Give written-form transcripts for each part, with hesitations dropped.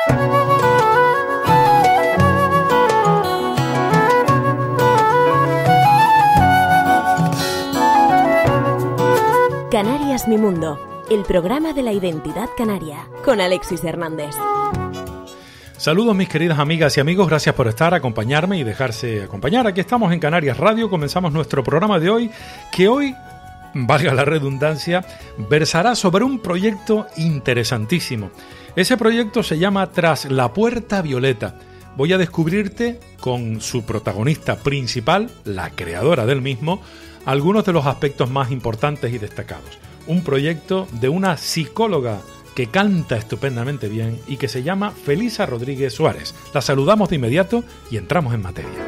Canarias Mi Mundo, el programa de la identidad canaria, con Alexis Hernández. Saludos mis queridas amigas y amigos, gracias por acompañarme y dejarse acompañar. Aquí estamos en Canarias Radio, comenzamos nuestro programa de hoy, que hoy, valga la redundancia, versará sobre un proyecto interesantísimo. Ese proyecto se llama Tras la Puerta Violeta. Voy a descubrirte con su protagonista principal, la creadora del mismo, algunos de los aspectos más importantes y destacados. Un proyecto de una psicóloga que canta estupendamente bien y que se llama Felisa Rodríguez Suárez. La saludamos de inmediato y entramos en materia.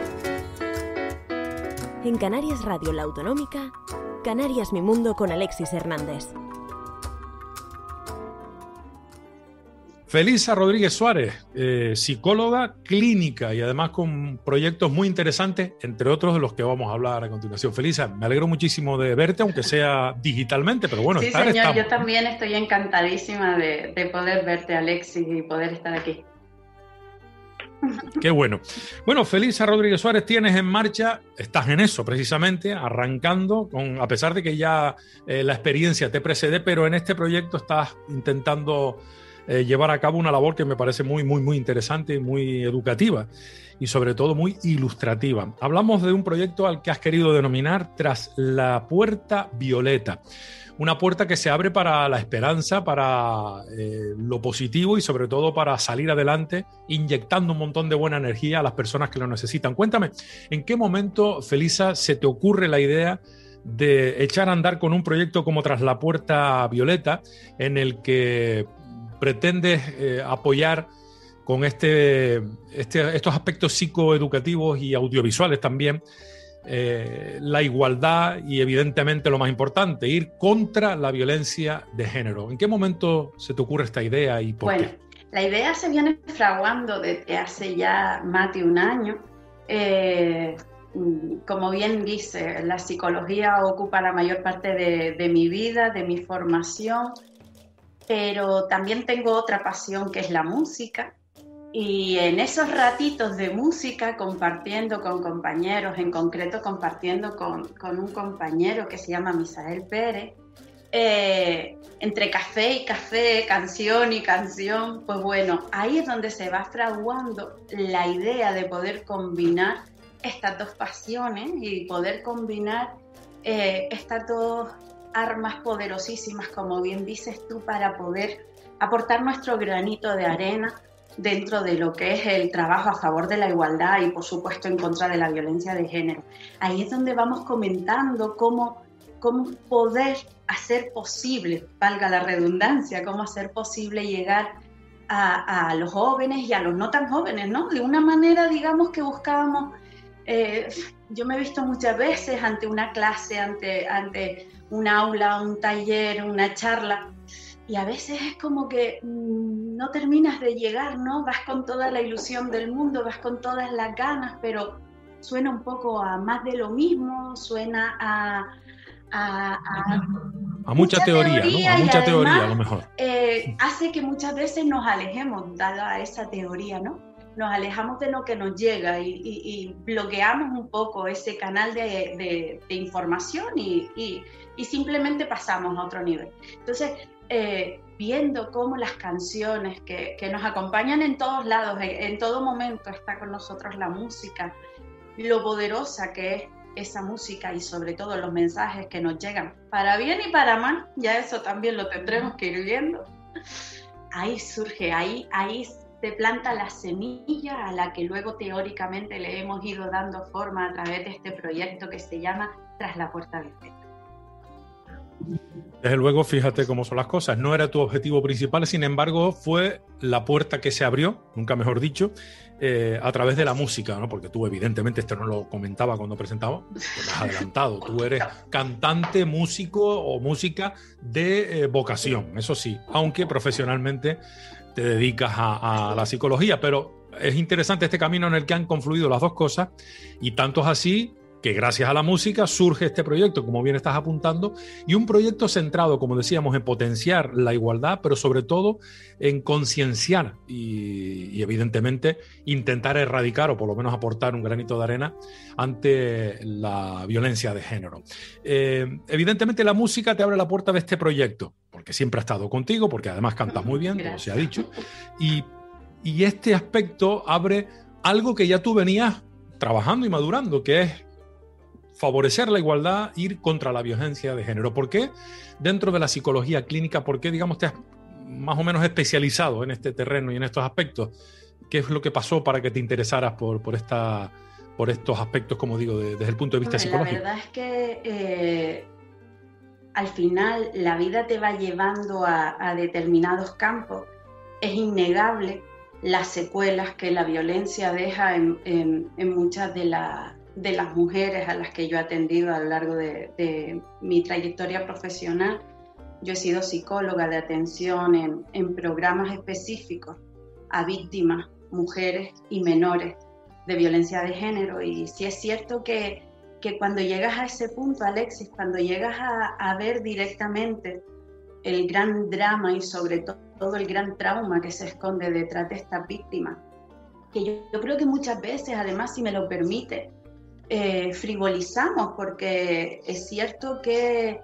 En Canarias Radio La Autonómica, Canarias Mi Mundo con Alexis Hernández. Felisa Rodríguez Suárez, psicóloga clínica y además con proyectos muy interesantes, entre otros de los que vamos a hablar a continuación. Felisa, me alegro muchísimo de verte, aunque sea digitalmente, pero bueno, sí, estar señor, estamos. Yo también estoy encantadísima de poder verte, Alexis, y poder estar aquí. Qué bueno. Bueno, Felisa Rodríguez Suárez, tienes en marcha, estás en eso precisamente, arrancando, a pesar de que ya la experiencia te precede, pero en este proyecto estás intentando llevar a cabo una labor que me parece muy, muy, muy interesante, muy educativa y sobre todo muy ilustrativa. Hablamos de un proyecto al que has querido denominar Tras la Puerta Violeta. Una puerta que se abre para la esperanza, para lo positivo y sobre todo para salir adelante, inyectando un montón de buena energía a las personas que lo necesitan. Cuéntame, ¿en qué momento, Felisa, se te ocurre la idea de echar a andar con un proyecto como Tras la Puerta Violeta, en el que pretendes apoyar con estos aspectos psicoeducativos y audiovisuales también, la igualdad y evidentemente lo más importante, ir contra la violencia de género? ¿En qué momento se te ocurre esta idea y por qué? La idea se viene fraguando desde hace ya más de un año. Como bien dice, la psicología ocupa la mayor parte de mi vida, de mi formación, pero también tengo otra pasión que es la música. Y en esos ratitos de música, compartiendo con compañeros, en concreto compartiendo con un compañero que se llama Misael Pérez, entre café y café, canción y canción, pues bueno, ahí es donde se va fraguando la idea de poder combinar estas dos pasiones y poder combinar estas dos armas poderosísimas, como bien dices tú, para poder aportar nuestro granito de arena dentro de lo que es el trabajo a favor de la igualdad y, por supuesto, en contra de la violencia de género. Ahí es donde vamos comentando cómo poder hacer posible, valga la redundancia, cómo hacer posible llegar a los jóvenes y a los no tan jóvenes, ¿no? De una manera, digamos, que buscábamos... yo me he visto muchas veces ante una clase, ante un aula, un taller, una charla, y a veces es como que no terminas de llegar, ¿no? Vas con toda la ilusión del mundo, vas con todas las ganas, pero suena un poco a más de lo mismo, suena a mucha teoría, ¿no? A mucha teoría, a lo mejor. Hace que muchas veces nos alejemos, dada esa teoría, ¿no? Nos alejamos de lo que nos llega y bloqueamos un poco ese canal de información y simplemente pasamos a otro nivel. Entonces, viendo cómo las canciones que nos acompañan en todos lados, en todo momento está con nosotros la música, lo poderosa que es esa música y sobre todo los mensajes que nos llegan, para bien y para mal, ya eso también lo tendremos que ir viendo. Ahí surge, ahí se planta la semilla a la que luego teóricamente le hemos ido dando forma a través de este proyecto que se llama Tras la Puerta Violeta. Desde luego, fíjate cómo son las cosas. No era tu objetivo principal, sin embargo, fue la puerta que se abrió, nunca mejor dicho, a través de la música, ¿no? Porque tú, evidentemente, esto no lo comentaba cuando presentaba, te lo has adelantado. Tú eres cantante, músico o música de vocación, eso sí, aunque profesionalmente te dedicas a la psicología, pero es interesante este camino en el que han confluido las dos cosas y tanto es así que gracias a la música surge este proyecto, como bien estás apuntando, y un proyecto centrado, como decíamos, en potenciar la igualdad, pero sobre todo en concienciar y evidentemente intentar erradicar o por lo menos aportar un granito de arena ante la violencia de género. Evidentemente la música te abre la puerta de este proyecto, porque siempre ha estado contigo, porque además cantas muy bien, como se ha dicho, y este aspecto abre algo que ya tú venías trabajando y madurando, que es favorecer la igualdad, ir contra la violencia de género. ¿Por qué dentro de la psicología clínica, por qué, digamos, te has más o menos especializado en este terreno y en estos aspectos? ¿Qué es lo que pasó para que te interesaras por estos aspectos, como digo, desde el punto de vista psicológico? La verdad es que al final la vida te va llevando a determinados campos. Es innegable las secuelas que la violencia deja en muchas de las mujeres a las que yo he atendido a lo largo de mi trayectoria profesional. Yo he sido psicóloga de atención en programas específicos a víctimas, mujeres y menores de violencia de género, y sí es cierto que cuando llegas a ese punto, Alexis, cuando llegas a ver directamente el gran drama y sobre todo el gran trauma que se esconde detrás de estas víctimas, que yo creo que muchas veces, además, si me lo permite, frivolizamos, porque es cierto que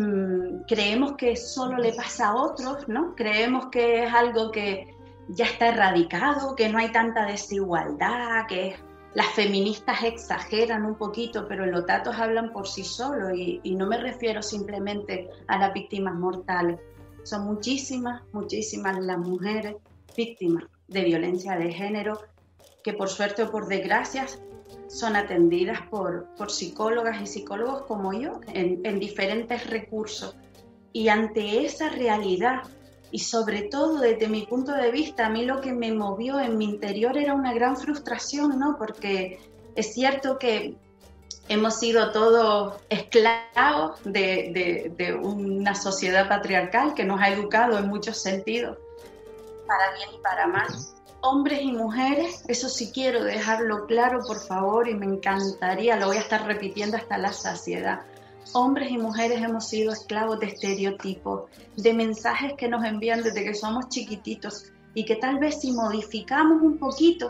creemos que solo le pasa a otros, ¿no? Creemos que es algo que ya está erradicado, que no hay tanta desigualdad, que las feministas exageran un poquito, pero los datos hablan por sí solos, y no me refiero simplemente a las víctimas mortales. Son muchísimas las mujeres víctimas de violencia de género que, por suerte o por desgracia, son atendidas por psicólogas y psicólogos como yo en diferentes recursos. Y ante esa realidad, y sobre todo desde mi punto de vista, a mí lo que me movió en mi interior era una gran frustración, ¿no? Porque es cierto que hemos sido todos esclavos de una sociedad patriarcal que nos ha educado en muchos sentidos, para bien y para mal. Hombres y mujeres, eso sí quiero dejarlo claro, por favor, y me encantaría, lo voy a estar repitiendo hasta la saciedad. Hombres y mujeres hemos sido esclavos de estereotipos, de mensajes que nos envían desde que somos chiquititos, y que tal vez si modificamos un poquito,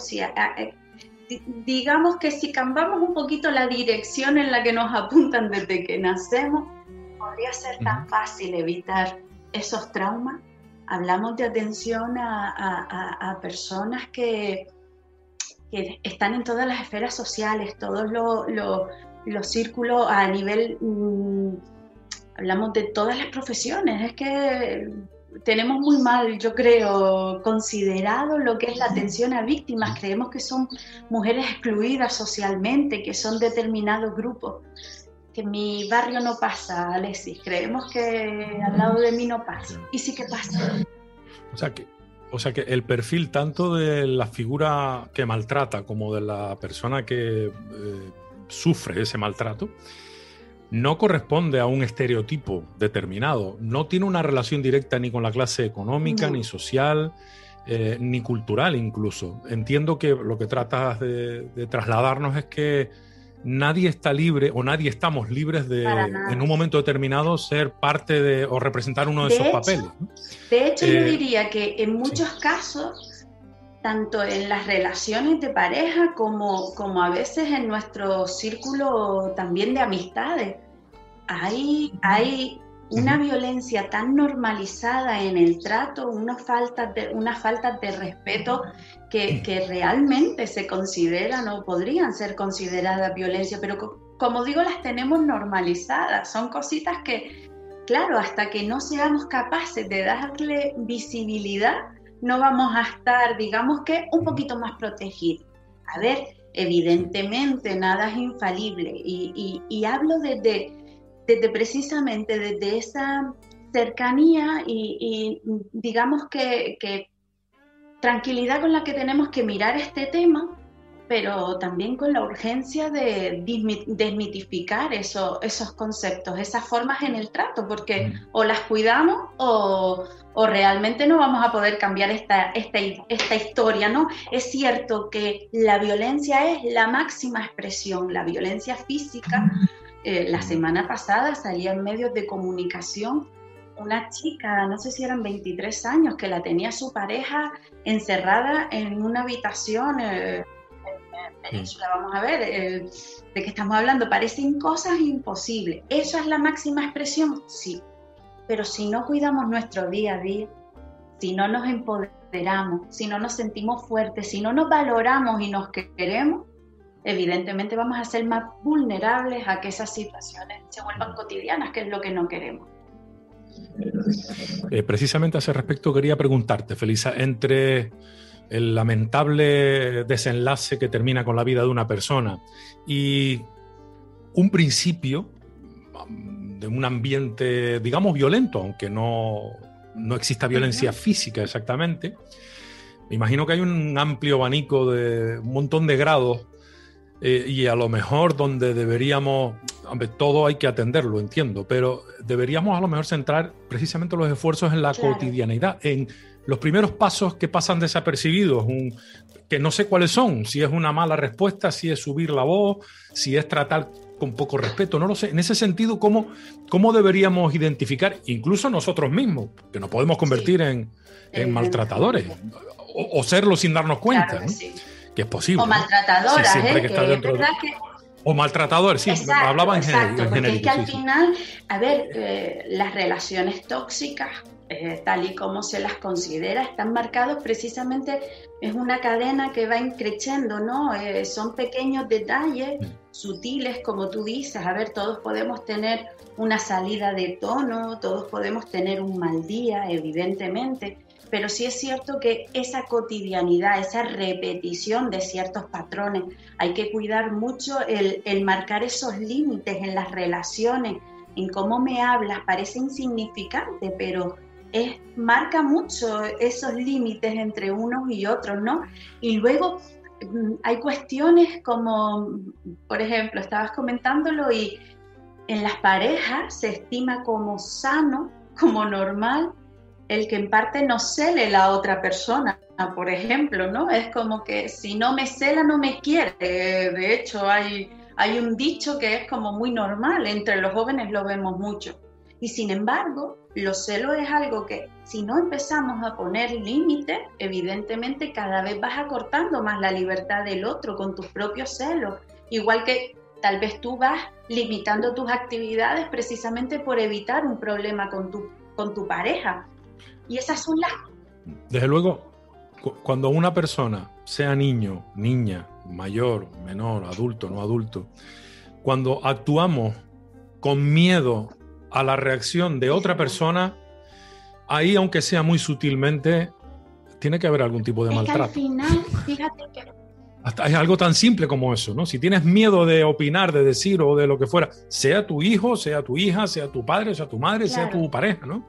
digamos que si cambiamos un poquito la dirección en la que nos apuntan desde que nacemos, podría ser tan fácil evitar esos traumas. Hablamos de atención a personas que están en todas las esferas sociales, todos los círculos a nivel, hablamos de todas las profesiones. Es que tenemos muy mal, yo creo, considerado lo que es la atención a víctimas. Creemos que son mujeres excluidas socialmente, que son determinados grupos. Que en mi barrio no pasa, Alexis. Creemos que al lado de mí no pasa. Y sí que pasa. O sea que el perfil tanto de la figura que maltrata como de la persona que sufre ese maltrato no corresponde a un estereotipo determinado. No tiene una relación directa ni con la clase económica, ni social, ni cultural incluso. Entiendo que lo que tratas de trasladarnos es que nadie está libre o nadie estamos libres de, en un momento determinado, ser parte de o representar uno de esos papeles, ¿no? De hecho, yo diría que en muchos casos, tanto en las relaciones de pareja como a veces en nuestro círculo también de amistades, hay una violencia tan normalizada en el trato, unas faltas de respeto que realmente se consideran o podrían ser consideradas violencia, pero como digo, las tenemos normalizadas. Son cositas que, claro, hasta que no seamos capaces de darle visibilidad, no vamos a estar, digamos que, un poquito más protegidos. A ver, evidentemente nada es infalible, y hablo desde precisamente desde esa cercanía y digamos que tranquilidad con la que tenemos que mirar este tema, pero también con la urgencia de desmitificar esos conceptos, esas formas en el trato, porque o las cuidamos o realmente no vamos a poder cambiar esta historia, ¿no? Es cierto que la violencia es la máxima expresión, la violencia física. La semana pasada salía en medios de comunicación una chica, no sé si eran 23 años, que la tenía su pareja encerrada en una habitación. Península, vamos a ver, ¿de qué estamos hablando? Parecen cosas imposibles. ¿Eso es la máxima expresión? Sí. Pero si no cuidamos nuestro día a día, si no nos empoderamos, si no nos sentimos fuertes, si no nos valoramos y nos queremos, evidentemente vamos a ser más vulnerables a que esas situaciones se vuelvan cotidianas, que es lo que no queremos. Precisamente a ese respecto quería preguntarte, Felisa, entre el lamentable desenlace que termina con la vida de una persona y un principio de un ambiente, digamos, violento, aunque no exista violencia física exactamente, me imagino que hay un amplio abanico de un montón de grados y a lo mejor donde deberíamos, hombre, todo hay que atenderlo, entiendo, pero deberíamos a lo mejor centrar precisamente los esfuerzos en la cotidianidad, en los primeros pasos que pasan desapercibidos, que no sé cuáles son, si es una mala respuesta, si es subir la voz, si es tratar con poco respeto, no lo sé. En ese sentido, ¿cómo deberíamos identificar, incluso nosotros mismos, que nos podemos convertir en maltratadores, o serlo sin darnos cuenta, claro, ¿no? Sí. Que es posible. O maltratadoras, sí, que está dentro de... O maltratadores, sí, exacto, hablaba en genérico. Porque genérico, es que al final, a ver, las relaciones tóxicas, tal y como se las considera, están marcados precisamente, es una cadena que va increciendo, ¿no? Son pequeños detalles sutiles, como tú dices. A ver, todos podemos tener una salida de tono, todos podemos tener un mal día, evidentemente, pero sí es cierto que esa cotidianidad, esa repetición de ciertos patrones, hay que cuidar mucho el marcar esos límites en las relaciones, en cómo me hablas. Parece insignificante, pero marca mucho esos límites entre unos y otros, ¿no? Y luego hay cuestiones como, por ejemplo, estabas comentándolo, y en las parejas se estima como sano, como normal, el que en parte no cele la otra persona, por ejemplo, ¿no? Es como que si no me cela, no me quiere. De hecho, hay un dicho que es como muy normal, entre los jóvenes lo vemos mucho. Y sin embargo, los celos es algo que, si no empezamos a poner límites, evidentemente cada vez vas acortando más la libertad del otro con tus propios celos. Igual que tal vez tú vas limitando tus actividades precisamente por evitar un problema con tu pareja. Y esas son las... Desde luego, cuando una persona, sea niño, niña, mayor, menor, adulto, no adulto, cuando actuamos con miedo a la reacción de otra persona, ahí, aunque sea muy sutilmente, tiene que haber algún tipo de maltrato. Al final, fíjate que... Hasta es algo tan simple como eso, ¿no? Si tienes miedo de opinar, de decir o de lo que fuera, sea tu hijo, sea tu hija, sea tu padre, sea tu madre, sea tu pareja, ¿no?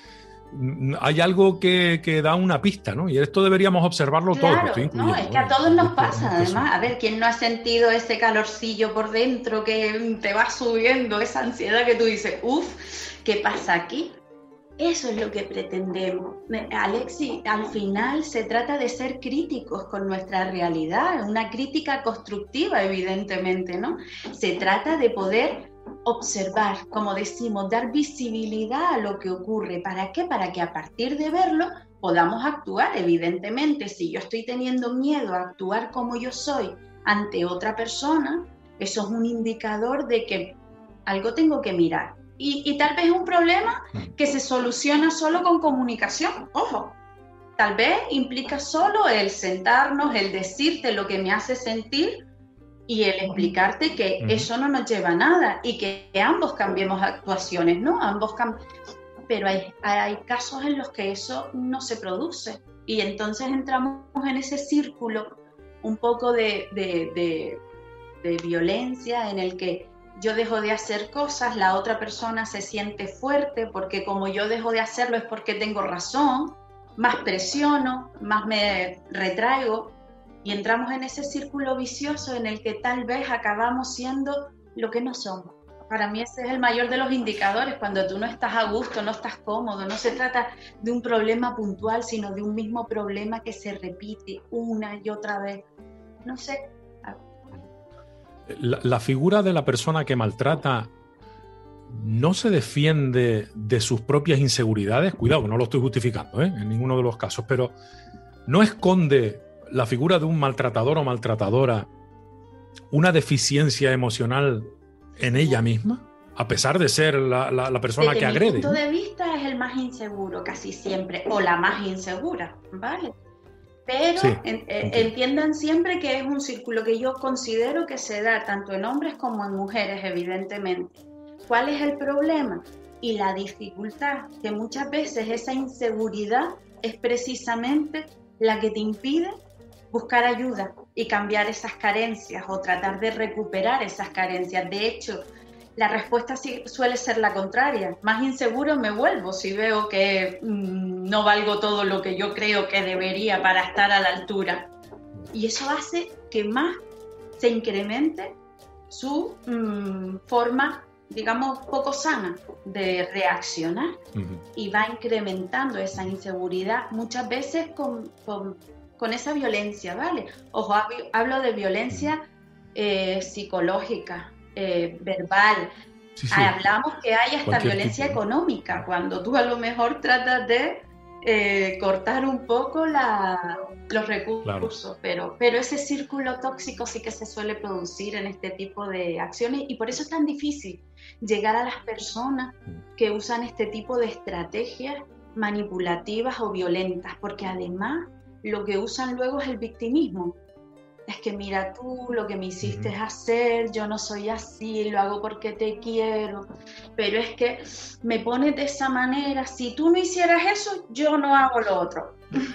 Hay algo que da una pista, ¿no? Y esto deberíamos observarlo todos. No, es que a todos nos pasa, además. A ver, ¿quién no ha sentido ese calorcillo por dentro que te va subiendo, esa ansiedad que tú dices, ¿qué pasa aquí? Eso es lo que pretendemos. Alexi, al final se trata de ser críticos con nuestra realidad, una crítica constructiva, evidentemente, ¿no? Se trata de poder observar, como decimos, dar visibilidad a lo que ocurre. ¿Para qué? Para que a partir de verlo podamos actuar. Evidentemente, si yo estoy teniendo miedo a actuar como yo soy ante otra persona, eso es un indicador de que algo tengo que mirar. Y tal vez es un problema que se soluciona solo con comunicación. Ojo, tal vez implica solo el sentarnos, el decirte lo que me hace sentir y el explicarte que eso no nos lleva a nada y que ambos cambiemos actuaciones, ¿no? Pero hay casos en los que eso no se produce y entonces entramos en ese círculo un poco de violencia en el que yo dejo de hacer cosas, la otra persona se siente fuerte porque como yo dejo de hacerlo es porque tengo razón, más presiono, más me retraigo. Y entramos en ese círculo vicioso en el que tal vez acabamos siendo lo que no somos. Para mí ese es el mayor de los indicadores, cuando tú no estás a gusto, no estás cómodo. No se trata de un problema puntual, sino de un mismo problema que se repite una y otra vez. No sé. La figura de la persona que maltrata no se defiende de sus propias inseguridades. Cuidado, no lo estoy justificando, en ninguno de los casos, pero no esconde la figura de un maltratador o maltratadora una deficiencia emocional en ella misma, a pesar de ser la persona que agrede. Desde mi punto de vista es el más inseguro casi siempre, o la más insegura, ¿vale? Pero sí, entiendan siempre que es un círculo que yo considero que se da tanto en hombres como en mujeres, evidentemente. ¿Cuál es el problema? Y la dificultad, que muchas veces esa inseguridad es precisamente la que te impide buscar ayuda y cambiar esas carencias o tratar de recuperar esas carencias. De hecho, la respuesta suele ser la contraria. Más inseguro me vuelvo si veo que no valgo todo lo que yo creo que debería para estar a la altura. Y eso hace que más se incremente su forma, digamos, poco sana de reaccionar. Y va incrementando esa inseguridad muchas veces con esa violencia, ¿vale? Ojo, hablo de violencia psicológica, verbal. Sí. Hablamos que hay hasta violencia económica, cuando tú a lo mejor tratas de cortar un poco los recursos, claro. Pero ese círculo tóxico sí que se suele producir en este tipo de acciones, y por eso es tan difícil llegar a las personas que usan este tipo de estrategias manipulativas o violentas, porque además lo que usan luego es el victimismo. Es que mira tú, lo que me hiciste hacer, yo no soy así, lo hago porque te quiero, pero es que me pones de esa manera, si tú no hicieras eso, yo no hago lo otro.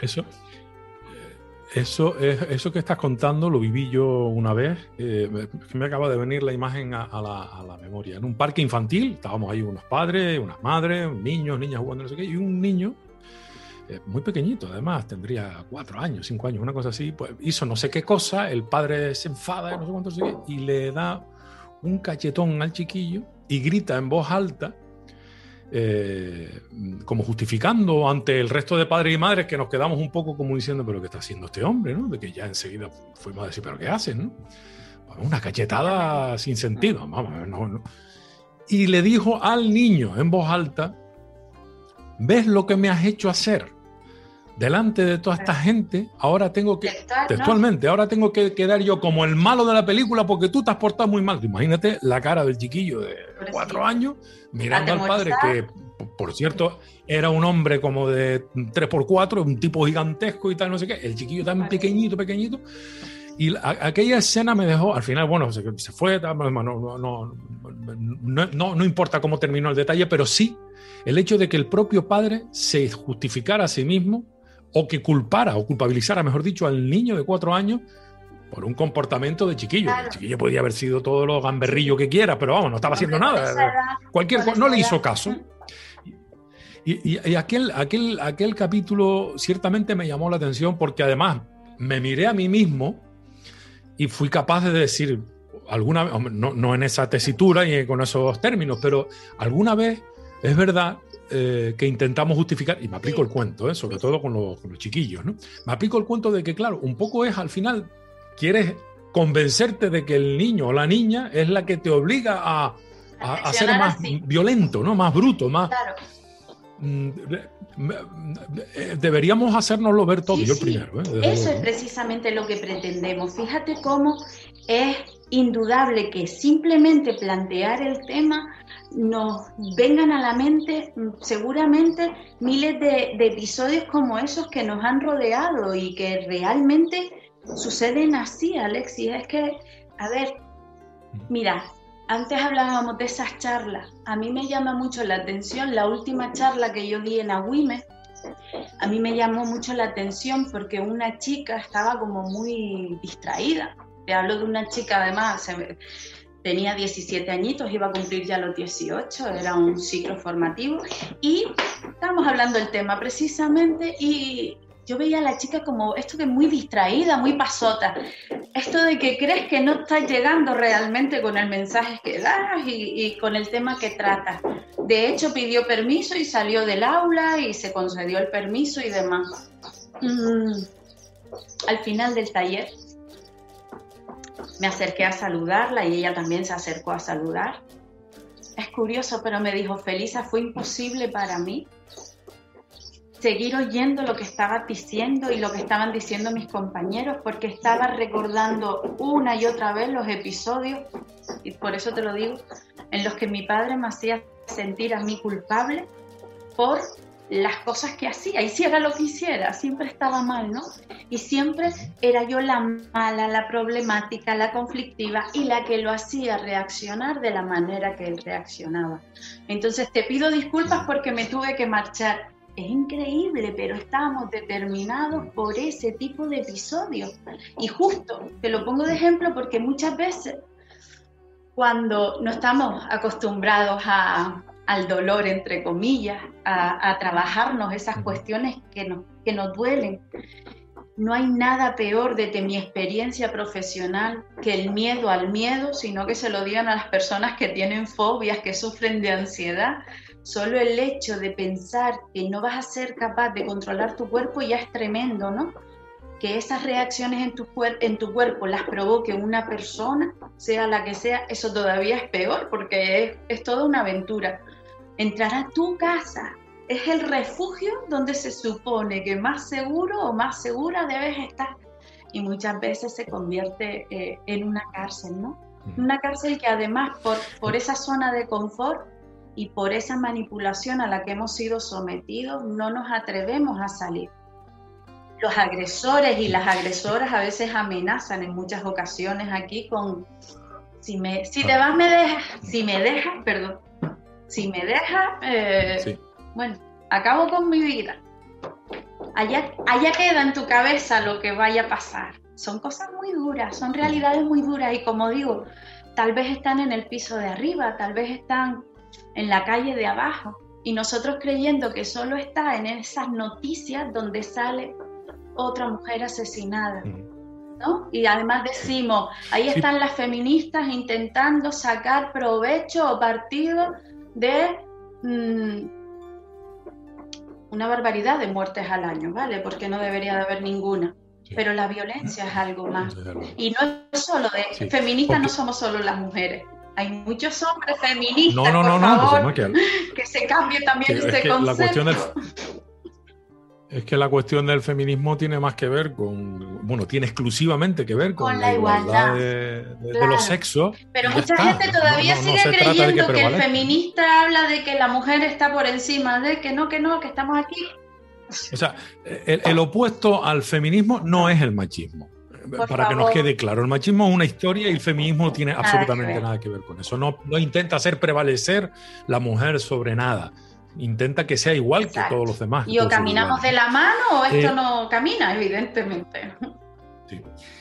Eso que estás contando lo viví yo una vez, me acaba de venir la imagen a la memoria. En un parque infantil, estábamos ahí unos padres, unas madres, niños, niñas jugando, no sé qué, y un niño muy pequeñito, además, tendría 4 años, 5 años, una cosa así, pues hizo no sé qué cosa, el padre se enfada, no sé cuánto, y le da un cachetón al chiquillo y grita en voz alta, como justificando ante el resto de padres y madres, que nos quedamos un poco como diciendo, pero ¿qué está haciendo este hombre? ¿No? De que ya enseguida fuimos a decir, ¿pero qué haces? ¿No? Una cachetada sin sentido, vamos, no. Y le dijo al niño en voz alta, ¿ves lo que me has hecho hacer? Delante de toda esta gente, ahora tengo que, textualmente, ahora tengo que quedar yo como el malo de la película porque tú te has portado muy mal. Imagínate la cara del chiquillo de 4 años mirando al padre, que por cierto era un hombre como de 3x4, un tipo gigantesco y tal, no sé qué. El chiquillo tan pequeñito. Y aquella escena me dejó, al final, bueno, se fue, no importa cómo terminó el detalle, pero sí el hecho de que el propio padre se justificara a sí mismo, o que culpara o culpabilizara, mejor dicho, al niño de 4 años por un comportamiento de chiquillo. Claro. El chiquillo podía haber sido todo lo gamberrillo que quiera, pero vamos, no estaba haciendo nada. No le hizo caso. Y aquel capítulo ciertamente me llamó la atención porque además me miré a mí mismo y fui capaz de decir, alguna vez, no en esa tesitura y con esos términos, pero alguna vez es verdad que intentamos justificar, y me aplico el cuento, sobre todo con los chiquillos, ¿no? Me aplico el cuento de que, claro, un poco es, al final, quieres convencerte de que el niño o la niña es la que te obliga a ser más violento, ¿no? Más bruto, más... Claro. Deberíamos hacérnoslo ver todo, yo primero. Eso es precisamente lo que pretendemos. Fíjate cómo es indudable que simplemente plantear el tema nos vengan a la mente seguramente miles de episodios como esos que nos han rodeado y que realmente suceden así, Alexis. Es que, a ver, mira, antes hablábamos de esas charlas. A mí me llama mucho la atención la última charla que yo di en Agüime. A mí me llamó mucho la atención porque una chica estaba como muy distraída. Te hablo de una chica, además, tenía 17 añitos, iba a cumplir ya los 18, era un ciclo formativo. Y estábamos hablando del tema precisamente y yo veía a la chica como esto que muy distraída, muy pasota, esto de que crees que no estás llegando realmente con el mensaje que das y con el tema que tratas. De hecho, pidió permiso y salió del aula y se concedió el permiso y demás. Al final del taller me acerqué a saludarla y ella también se acercó a saludar. Es curioso, pero me dijo, Felisa, fue imposible para mí seguir oyendo lo que estabas diciendo y lo que estaban diciendo mis compañeros, porque estaba recordando una y otra vez los episodios, y por eso te lo digo, en los que mi padre me hacía sentir a mí culpable por las cosas que hacía, hiciera lo que hiciera, siempre estaba mal, ¿no? Y siempre era yo la mala, la problemática, la conflictiva y la que lo hacía reaccionar de la manera que él reaccionaba. Entonces te pido disculpas porque me tuve que marchar. Es increíble, pero estábamos determinados por ese tipo de episodios. Y justo, te lo pongo de ejemplo porque muchas veces cuando no estamos acostumbrados al dolor, entre comillas, a trabajarnos esas cuestiones que nos duelen. No hay nada peor desde mi experiencia profesional que el miedo al miedo, sino que se lo digan a las personas que tienen fobias, que sufren de ansiedad. Solo el hecho de pensar que no vas a ser capaz de controlar tu cuerpo ya es tremendo, ¿no? Que esas reacciones en tu cuerpo las provoque una persona, sea la que sea, eso todavía es peor porque es toda una aventura. Entrar a tu casa es el refugio donde se supone que más seguro o más segura debes estar. Y muchas veces se convierte en una cárcel, ¿no? Una cárcel que además por esa zona de confort y por esa manipulación a la que hemos sido sometidos, no nos atrevemos a salir. Los agresores y las agresoras a veces amenazan en muchas ocasiones aquí con si te vas me dejas, si me dejas, sí. Bueno, acabo con mi vida. Allá queda en tu cabeza lo que vaya a pasar. Son cosas muy duras, son realidades muy duras y como digo, tal vez están en el piso de arriba, tal vez están en la calle de abajo y nosotros creyendo que solo está en esas noticias donde sale otra mujer asesinada, ¿no? Y además decimos, ahí están las feministas intentando sacar provecho o partido de una barbaridad de muertes al año, ¿vale? Porque no debería de haber ninguna. Sí. Pero la violencia es algo más. Y no es solo de... Feministas no somos solo las mujeres. Hay muchos hombres feministas, por favor, que se cambie también ese concepto. Es que la cuestión del feminismo tiene más que ver tiene exclusivamente que ver con la igualdad de los sexos. Pero mucha gente todavía sigue creyendo que el feminista habla de que la mujer está por encima, de que no, que estamos aquí. O sea, el opuesto al feminismo no es el machismo. Para que nos quede claro, el machismo es una historia y el feminismo no tiene absolutamente nada que ver con eso. No intenta hacer prevalecer la mujer sobre nada. Intenta que sea igual que todos los demás. Y o caminamos de la mano o esto no camina, evidentemente. Sí.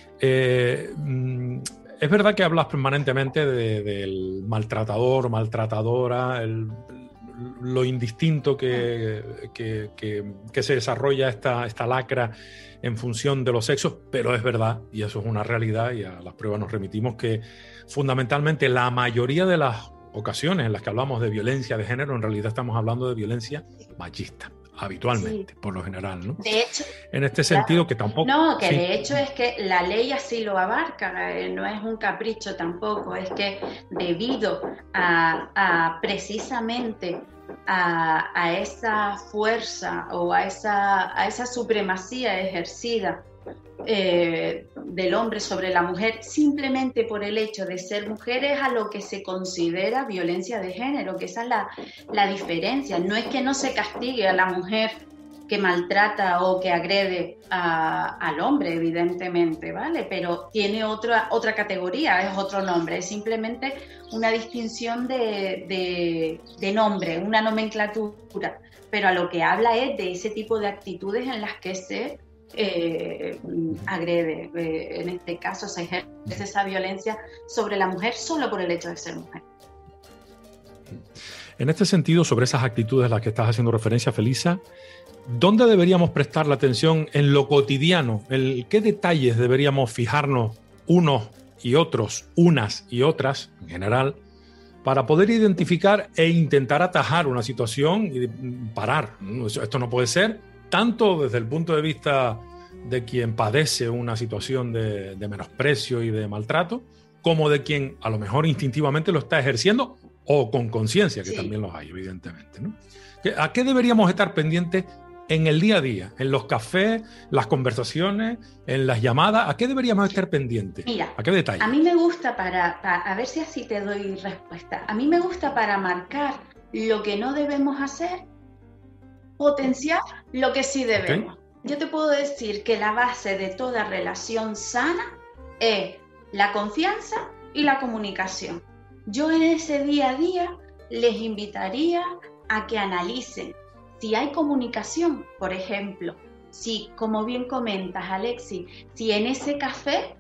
Es verdad que hablas permanentemente del maltratador, maltratadora, lo indistinto que se desarrolla esta lacra en función de los sexos, pero es verdad, y eso es una realidad, y a las pruebas nos remitimos, que fundamentalmente la mayoría de las ocasiones en las que hablamos de violencia de género, en realidad estamos hablando de violencia machista, habitualmente, por lo general, ¿no? De hecho, en este sentido que tampoco... No, que de hecho es que la ley así lo abarca, no es un capricho tampoco, es que debido a precisamente a esa fuerza o a esa supremacía ejercida del hombre sobre la mujer, simplemente por el hecho de ser mujer, es a lo que se considera violencia de género, que esa es la diferencia. No es que no se castigue a la mujer que maltrata o que agrede al hombre, evidentemente, ¿vale? Pero tiene otra categoría, es otro nombre, es simplemente una distinción de nombre, una nomenclatura, pero a lo que habla es de ese tipo de actitudes en las que se agrede, en este caso se ejerce esa violencia sobre la mujer solo por el hecho de ser mujer. En este sentido, sobre esas actitudes a las que estás haciendo referencia, Felisa, ¿Dónde deberíamos prestar la atención en lo cotidiano? ¿Qué detalles deberíamos fijarnos unos y otros, unas y otras en general, para poder identificar e intentar atajar una situación y parar? Esto no puede ser, tanto desde el punto de vista de quien padece una situación de menosprecio y de maltrato, como de quien a lo mejor instintivamente lo está ejerciendo o con conciencia, que también los hay, evidentemente, ¿no? ¿A qué deberíamos estar pendientes en el día a día, en los cafés, las conversaciones, en las llamadas? ¿A qué deberíamos estar pendientes? Mira, ¿a qué detalle? A mí me gusta a ver si así te doy respuesta. A mí me gusta para marcar lo que no debemos hacer, potenciar lo que sí debemos. Okay. Yo te puedo decir que la base de toda relación sana es la confianza y la comunicación. Yo en ese día a día les invitaría a que analicen si hay comunicación, por ejemplo, si, como bien comentas, Alexis, si en ese café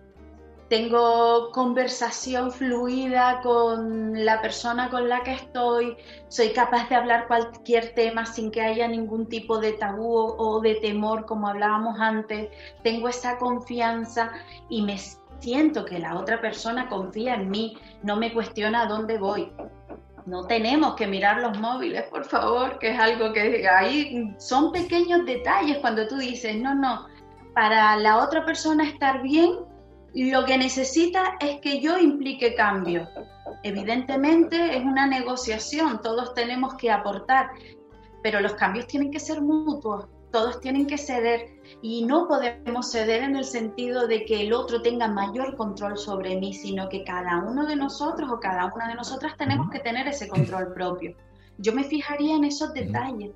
tengo conversación fluida con la persona con la que estoy, soy capaz de hablar cualquier tema sin que haya ningún tipo de tabú o de temor, como hablábamos antes, tengo esa confianza y me siento que la otra persona confía en mí, no me cuestiona a dónde voy. No tenemos que mirar los móviles, por favor, que es algo que ahí son pequeños detalles cuando tú dices, no, para la otra persona estar bien, lo que necesita es que yo implique cambio. Evidentemente es una negociación, todos tenemos que aportar, pero los cambios tienen que ser mutuos, todos tienen que ceder y no podemos ceder en el sentido de que el otro tenga mayor control sobre mí, sino que cada uno de nosotros o cada una de nosotras tenemos que tener ese control propio. Yo me fijaría en esos detalles,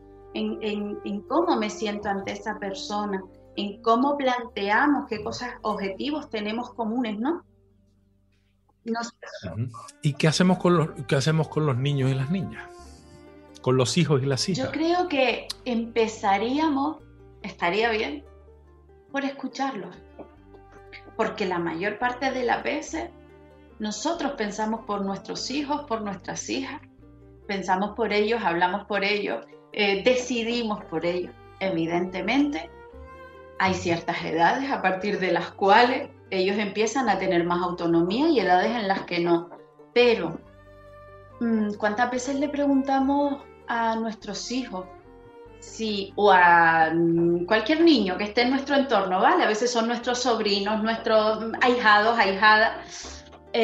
en cómo me siento ante esa persona, en cómo planteamos qué cosas, objetivos tenemos comunes, ¿no? ¿Y qué hacemos con los niños y las niñas? Con los hijos y las hijas. Yo creo que empezaríamos, estaría bien, por escucharlos. Porque la mayor parte de las veces nosotros pensamos por nuestros hijos, por nuestras hijas, pensamos por ellos, hablamos por ellos, decidimos por ellos. Evidentemente, hay ciertas edades a partir de las cuales ellos empiezan a tener más autonomía y edades en las que no. Pero, ¿cuántas veces le preguntamos a nuestros hijos o a cualquier niño que esté en nuestro entorno, ¿vale? A veces son nuestros sobrinos, nuestros ahijados, ahijadas.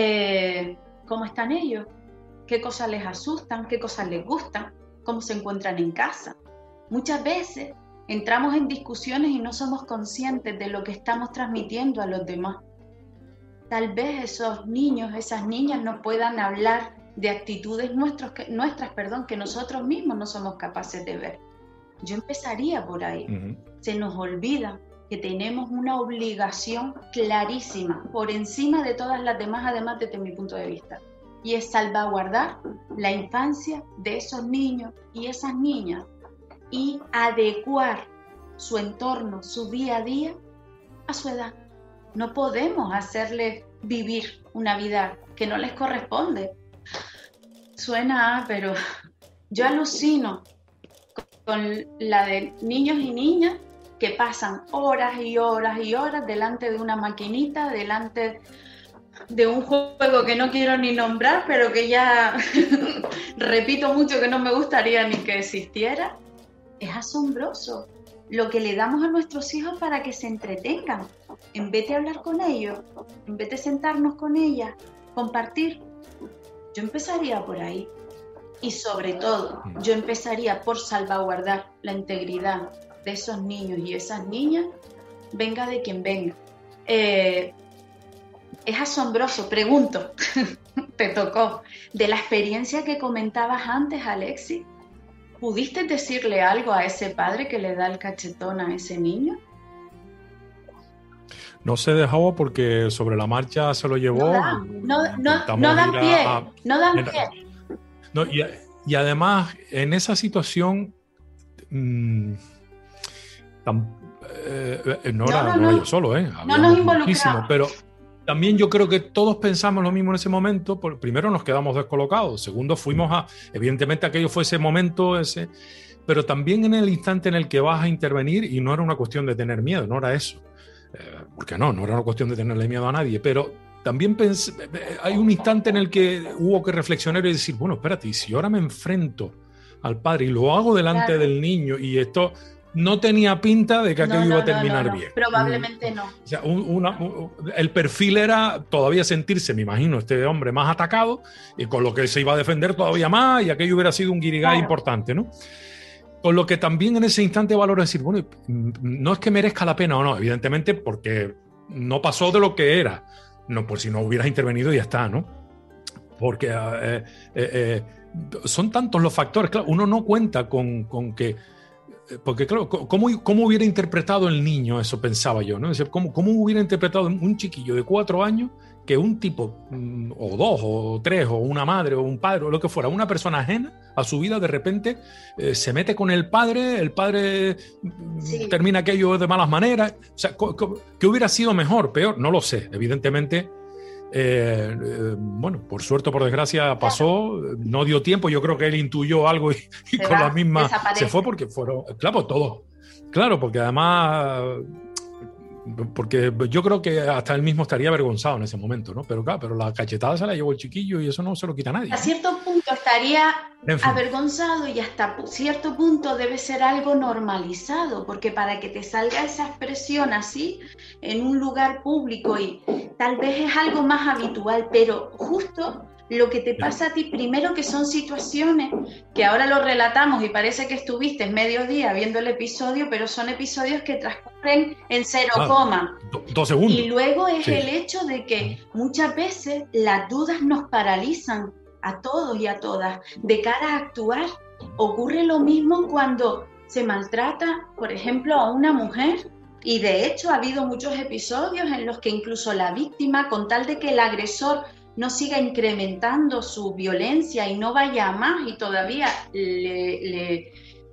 ¿Cómo están ellos? ¿Qué cosas les asustan? ¿Qué cosas les gustan? ¿Cómo se encuentran en casa? Muchas veces entramos en discusiones y no somos conscientes de lo que estamos transmitiendo a los demás. Tal vez esos niños, esas niñas nos puedan hablar de actitudes nuestras, que nosotros mismos no somos capaces de ver. Yo empezaría por ahí. Se nos olvida que tenemos una obligación clarísima, por encima de todas las demás, además desde mi punto de vista, y es salvaguardar la infancia de esos niños y esas niñas y adecuar su entorno, su día a día a su edad. No podemos hacerles vivir una vida que no les corresponde. Suena, pero yo alucino con la de niños y niñas que pasan horas y horas y horas delante de una maquinita, delante de un juego que no quiero ni nombrar, pero que ya repito mucho que no me gustaría ni que existiera. Es asombroso lo que le damos a nuestros hijos para que se entretengan, en vez de hablar con ellos, en vez de sentarnos con ellas, compartir. Yo empezaría por ahí y sobre todo yo empezaría por salvaguardar la integridad de esos niños y esas niñas, venga de quien venga. Es asombroso, pregunto, te tocó, de la experiencia que comentabas antes, Alexis, ¿pudiste decirle algo a ese padre que le da el cachetón a ese niño? No se dejaba porque sobre la marcha se lo llevó. No dan pie. No, y además, en esa situación, no era yo solo, no nos involucramos. también yo creo que todos pensamos lo mismo en ese momento. Primero nos quedamos descolocados, segundo evidentemente aquello fue ese momento, pero también en el instante en el que vas a intervenir, y no era una cuestión de tener miedo, no era eso, porque no era una cuestión de tenerle miedo a nadie, pero también hay un instante en el que hubo que reflexionar y decir, bueno, espérate, y si ahora me enfrento al padre y lo hago delante del niño, y esto no tenía pinta de que aquello iba a terminar bien. Probablemente no. O sea, el perfil era todavía sentirse, me imagino, este hombre más atacado, y con lo que él se iba a defender todavía más, y aquello hubiera sido un guirigay importante, ¿no? Con lo que también en ese instante valoro decir, bueno, no es que merezca la pena o no, evidentemente porque no pasó de lo que era. No, por si no hubieras intervenido y ya está, ¿no? Porque son tantos los factores. Claro, uno no cuenta con que... Porque claro, ¿cómo hubiera interpretado el niño eso? Pensaba yo, ¿no? Es decir, ¿cómo hubiera interpretado un chiquillo de 4 años que un tipo, o 2, o 3, o una madre, o un padre, o lo que fuera, una persona ajena a su vida, de repente se mete con el padre termina aquello de malas maneras? O sea, ¿qué hubiera sido mejor, peor? No lo sé, evidentemente. Bueno, por suerte o por desgracia pasó, no dio tiempo, yo creo que él intuyó algo y con la misma se fue, porque fueron, claro, todos, claro, porque además, porque yo creo que hasta él mismo estaría avergonzado en ese momento, ¿no? Pero claro, pero la cachetada se la llevó el chiquillo y eso no se lo quita a nadie. A cierto punto estaría avergonzado, y hasta cierto punto debe ser algo normalizado, porque para que te salga esa expresión así en un lugar público, y tal vez es algo más habitual, pero justo lo que te pasa a ti primero, que son situaciones que ahora lo relatamos y parece que estuviste medio día viendo el episodio, pero son episodios que transcurren en 0, 2 segundos. Y luego es el hecho de que muchas veces las dudas nos paralizan a todos y a todas de cara a actuar. Ocurre lo mismo cuando se maltrata, por ejemplo, a una mujer, y de hecho ha habido muchos episodios en los que incluso la víctima, con tal de que el agresor no siga incrementando su violencia y no vaya a más y todavía le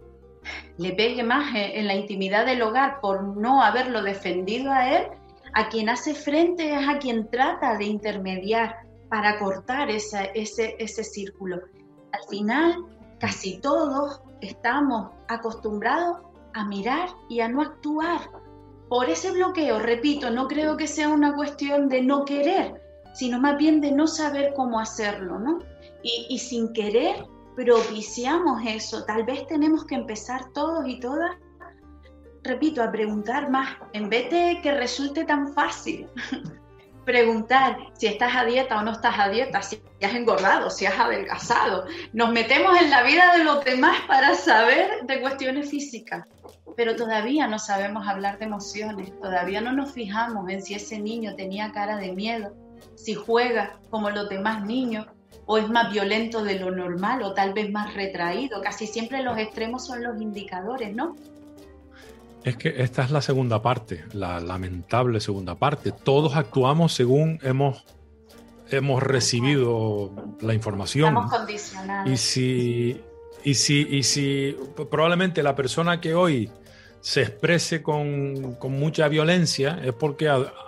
pegue más en la intimidad del hogar por no haberlo defendido a él, a quien hace frente es a quien trata de intermediar para cortar ese círculo. Al final, casi todos estamos acostumbrados a mirar y a no actuar. Por ese bloqueo, repito, no creo que sea una cuestión de no querer, sino más bien de no saber cómo hacerlo, ¿no? Y sin querer propiciamos eso. Tal vez tenemos que empezar todos y todas, repito, a preguntar más, en vez de que resulte tan fácil. Preguntar si estás a dieta o no estás a dieta, si has engordado, si has adelgazado. Nos metemos en la vida de los demás para saber de cuestiones físicas, pero todavía no sabemos hablar de emociones, todavía no nos fijamos en si ese niño tenía cara de miedo, si juega como los demás niños, o es más violento de lo normal, o tal vez más retraído. Casi siempre los extremos son los indicadores, ¿no? Es que esta es la segunda parte, la lamentable segunda parte. Todos actuamos según hemos recibido la información. Estamos condicionados. Y si probablemente la persona que hoy se exprese con mucha violencia es porque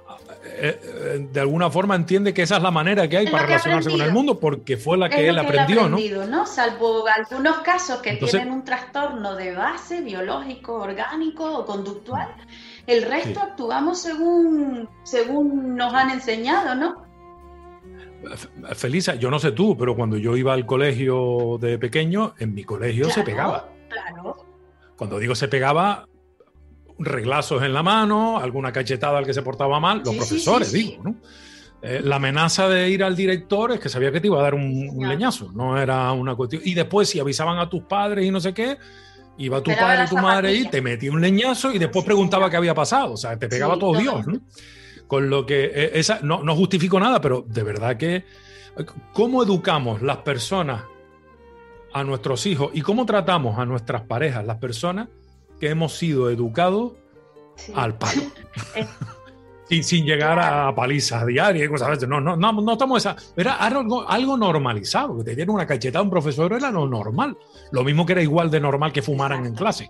de alguna forma entiende que esa es la manera que hay para relacionarse con el mundo, porque fue la que él aprendió, ¿no? Salvo algunos casos que tienen un trastorno de base biológico, orgánico o conductual, el resto actuamos según nos han enseñado, ¿no? Felisa, yo no sé tú, pero cuando yo iba al colegio de pequeño, en mi colegio se pegaba. Claro. Cuando digo se pegaba, reglazos en la mano, alguna cachetada al que se portaba mal, los profesores, digo, ¿no? La amenaza de ir al director es que sabía que te iba a dar un leñazo, no era una cuestión. Y después, si avisaban a tus padres y no sé qué, iba tu padre y tu madre y te metía un leñazo y después preguntaba qué había pasado. O sea, te pegaba todo Dios, ¿no? Con lo que no justifico nada, pero de verdad que cómo educamos las personas a nuestros hijos y cómo tratamos a nuestras parejas, las personas que hemos sido educados al palo. sin llegar a palizas diarias y cosas así. No estamos esa. Era algo normalizado, que te dieran una cachetada a un profesor era lo normal. Lo mismo que era igual de normal que fumaran en clase.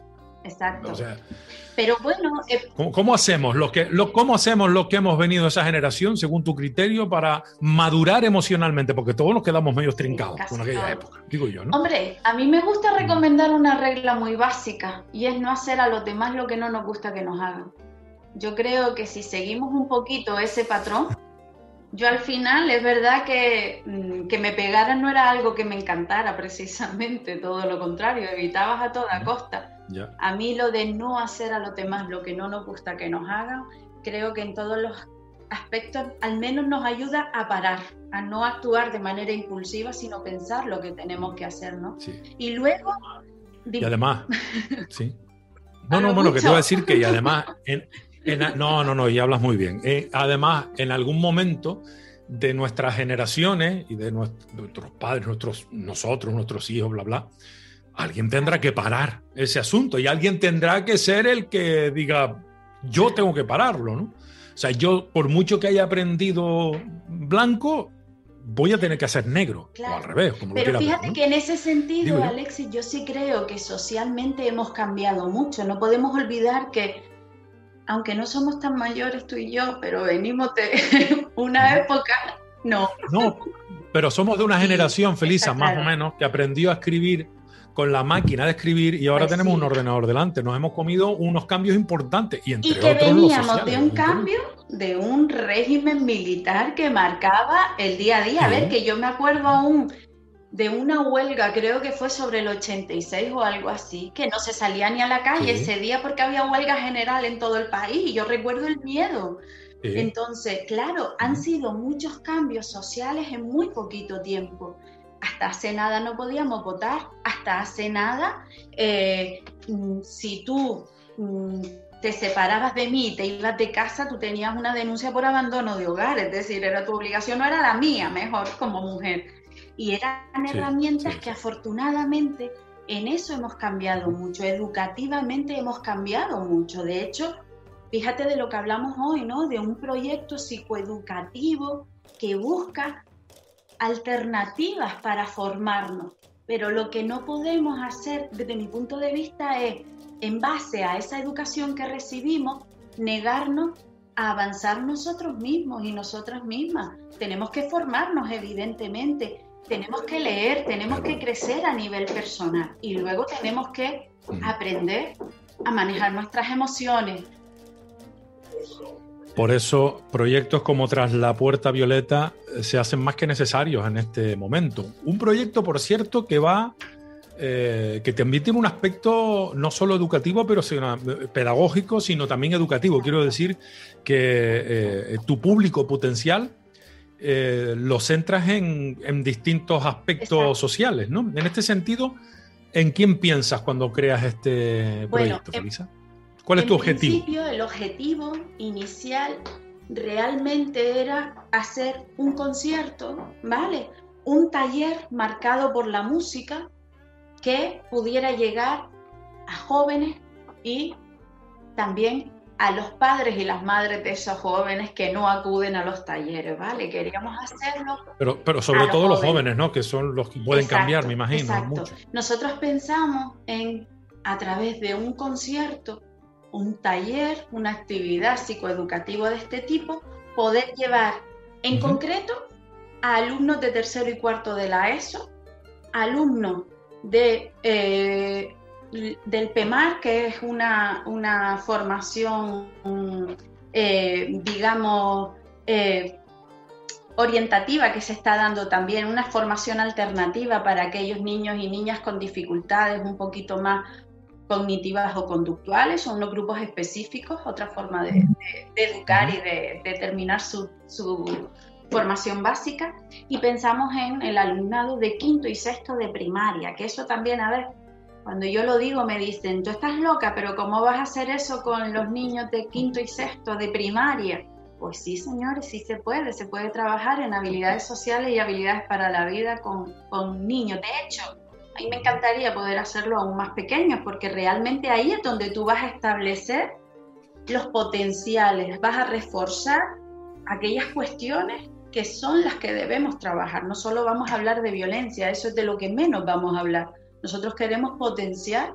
exacto. O sea, pero bueno... ¿cómo hacemos cómo hacemos lo que hemos venido esa generación, según tu criterio, para madurar emocionalmente? Porque todos nos quedamos medio trincados con aquella época, digo yo, ¿no? Hombre, a mí me gusta recomendar una regla muy básica, y es no hacer a los demás lo que no nos gusta que nos hagan. Yo creo que si seguimos un poquito ese patrón, yo al final es verdad que me pegaran no era algo que me encantara precisamente, todo lo contrario, evitabas a toda costa. Ya. A mí lo de no hacer a los demás lo que no nos gusta que nos hagan, creo que en todos los aspectos al menos nos ayuda a parar, a no actuar de manera impulsiva, sino pensar lo que tenemos que hacer, ¿no? Sí. Y luego... Y además, sí. Bueno, que te voy a decir que y además... No, y hablas muy bien. Además, en algún momento de nuestras generaciones y de nuestros padres, nosotros, nuestros hijos, bla, bla, alguien tendrá que parar ese asunto y alguien tendrá que ser el que diga, yo tengo que pararlo, ¿no? O sea, yo, por mucho que haya aprendido blanco, voy a tener que hacer negro, claro. O al revés, como pero lo quiera fíjate ver, ¿no? que en ese sentido, Alexis, yo sí creo que socialmente hemos cambiado mucho. No podemos olvidar que aunque no somos tan mayores tú y yo, pero venimos de una época, no, pero somos de una generación, Felisa, más claro. o menos, que aprendió a escribir con la máquina de escribir y ahora tenemos un ordenador delante. Nos hemos comido unos cambios importantes y entre que otros veníamos los sociales, de un cambio, de un régimen militar que marcaba el día a día. Sí. A ver, que yo me acuerdo aún de una huelga, creo que fue sobre el 86 o algo así, que no se salía ni a la calle ese día porque había huelga general en todo el país y yo recuerdo el miedo. Entonces, claro, han sido muchos cambios sociales en muy poquito tiempo. Hasta hace nada no podíamos votar, hasta hace nada, si tú te separabas de mí y te ibas de casa, tú tenías una denuncia por abandono de hogar, es decir, era tu obligación, no era la mía, mejor como mujer. Y eran herramientas que afortunadamente en eso hemos cambiado mucho, educativamente hemos cambiado mucho. De hecho, fíjate de lo que hablamos hoy, ¿no? De un proyecto psicoeducativo que busca alternativas para formarnos. Pero lo que no podemos hacer, desde mi punto de vista, es, en base a esa educación que recibimos, negarnos a avanzar nosotros mismos y nosotras mismas. Tenemos que formarnos, evidentemente. Tenemos que leer, tenemos que crecer a nivel personal y luego tenemos que aprender a manejar nuestras emociones. Por eso proyectos como Tras la Puerta Violeta se hacen más que necesarios en este momento. Un proyecto, por cierto, que que también tiene un aspecto no solo educativo, pero pedagógico, sino también educativo. Quiero decir que tu público potencial lo centras en distintos aspectos sociales, ¿no? En este sentido, ¿en quién piensas cuando creas este proyecto, Felisa? ¿Cuál es tu objetivo? En principio, el objetivo inicial realmente era hacer un concierto, ¿vale? Un taller marcado por la música que pudiera llegar a jóvenes y también a los padres y las madres de esos jóvenes que no acuden a los talleres, ¿vale? Queríamos hacerlo. Pero sobre todo los jóvenes, ¿no? Que son los que pueden cambiar, me imagino. Exacto. Mucho. Nosotros pensamos en, a través de un concierto, un taller, una actividad psicoeducativa de este tipo, poder llevar en concreto a alumnos de tercero y cuarto de la ESO, alumnos del PEMAR, que es una formación, orientativa que se está dando también, una formación alternativa para aquellos niños y niñas con dificultades un poquito más cognitivas o conductuales, son unos grupos específicos, otra forma de educar y de terminar su formación básica, y pensamos en el alumnado de quinto y sexto de primaria, que eso también, a ver, cuando yo lo digo me dicen, tú estás loca, pero ¿cómo vas a hacer eso con los niños de quinto y sexto de primaria? Pues sí, señores, sí se puede trabajar en habilidades sociales y habilidades para la vida con niños. De hecho, a mí me encantaría poder hacerlo aún más pequeños, porque realmente ahí es donde tú vas a establecer los potenciales, vas a reforzar aquellas cuestiones que son las que debemos trabajar. No solo vamos a hablar de violencia, eso es de lo que menos vamos a hablar. Nosotros queremos potenciar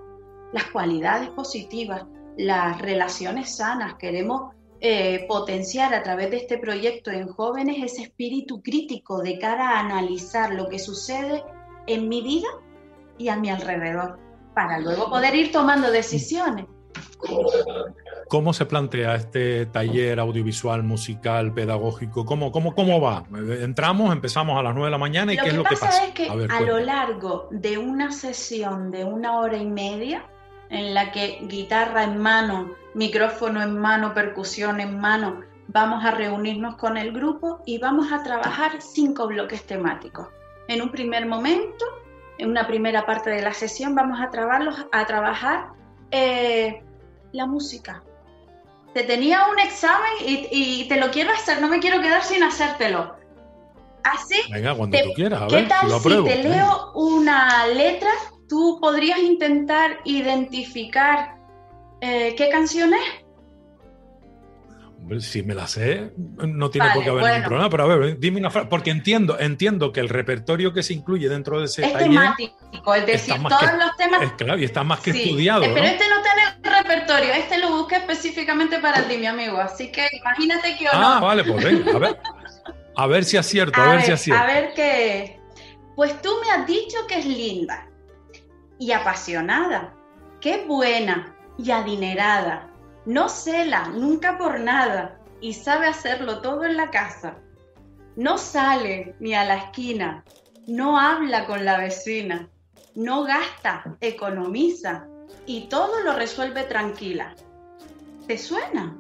las cualidades positivas, las relaciones sanas. Queremos potenciar a través de este proyecto en jóvenes ese espíritu crítico de cara a analizar lo que sucede en mi vida y a mi alrededor, para luego poder ir tomando decisiones. ¿Cómo se plantea este taller audiovisual, musical, pedagógico? ¿Cómo va? Entramos, empezamos a las 9 de la mañana y ¿qué es lo que pasa? Lo que pasa es que a lo largo de una sesión de 1 hora y media, en la que guitarra en mano, micrófono en mano, percusión en mano, vamos a reunirnos con el grupo y vamos a trabajar 5 bloques temáticos. En un primer momento, en una primera parte de la sesión, vamos a trabajar la música. Te tenía un examen y te lo quiero hacer, no me quiero quedar sin hacértelo. Así, venga, cuando tú quieras, a ¿qué ver, tal si lo apruebo? Si te leo una letra, tú podrías intentar identificar qué canción es? Hombre, si me la sé, no tiene por qué haber ningún problema, pero a ver, dime una frase, porque entiendo que el repertorio que se incluye dentro de ese taller temático, es decir, todos los temas... claro, y está más que estudiado, pero ¿no? este no tiene repertorio, este lo busqué específicamente para ti, mi amigo, así que imagínate que o no. Ah, vale, pues venga, a ver si acierto, a ver si acierto. A ver qué... Pues tú me has dicho que es linda y apasionada, que es buena y adinerada, no cela nunca por nada y sabe hacerlo todo en la casa. No sale ni a la esquina, no habla con la vecina, no gasta, economiza y todo lo resuelve tranquila. ¿Te suena?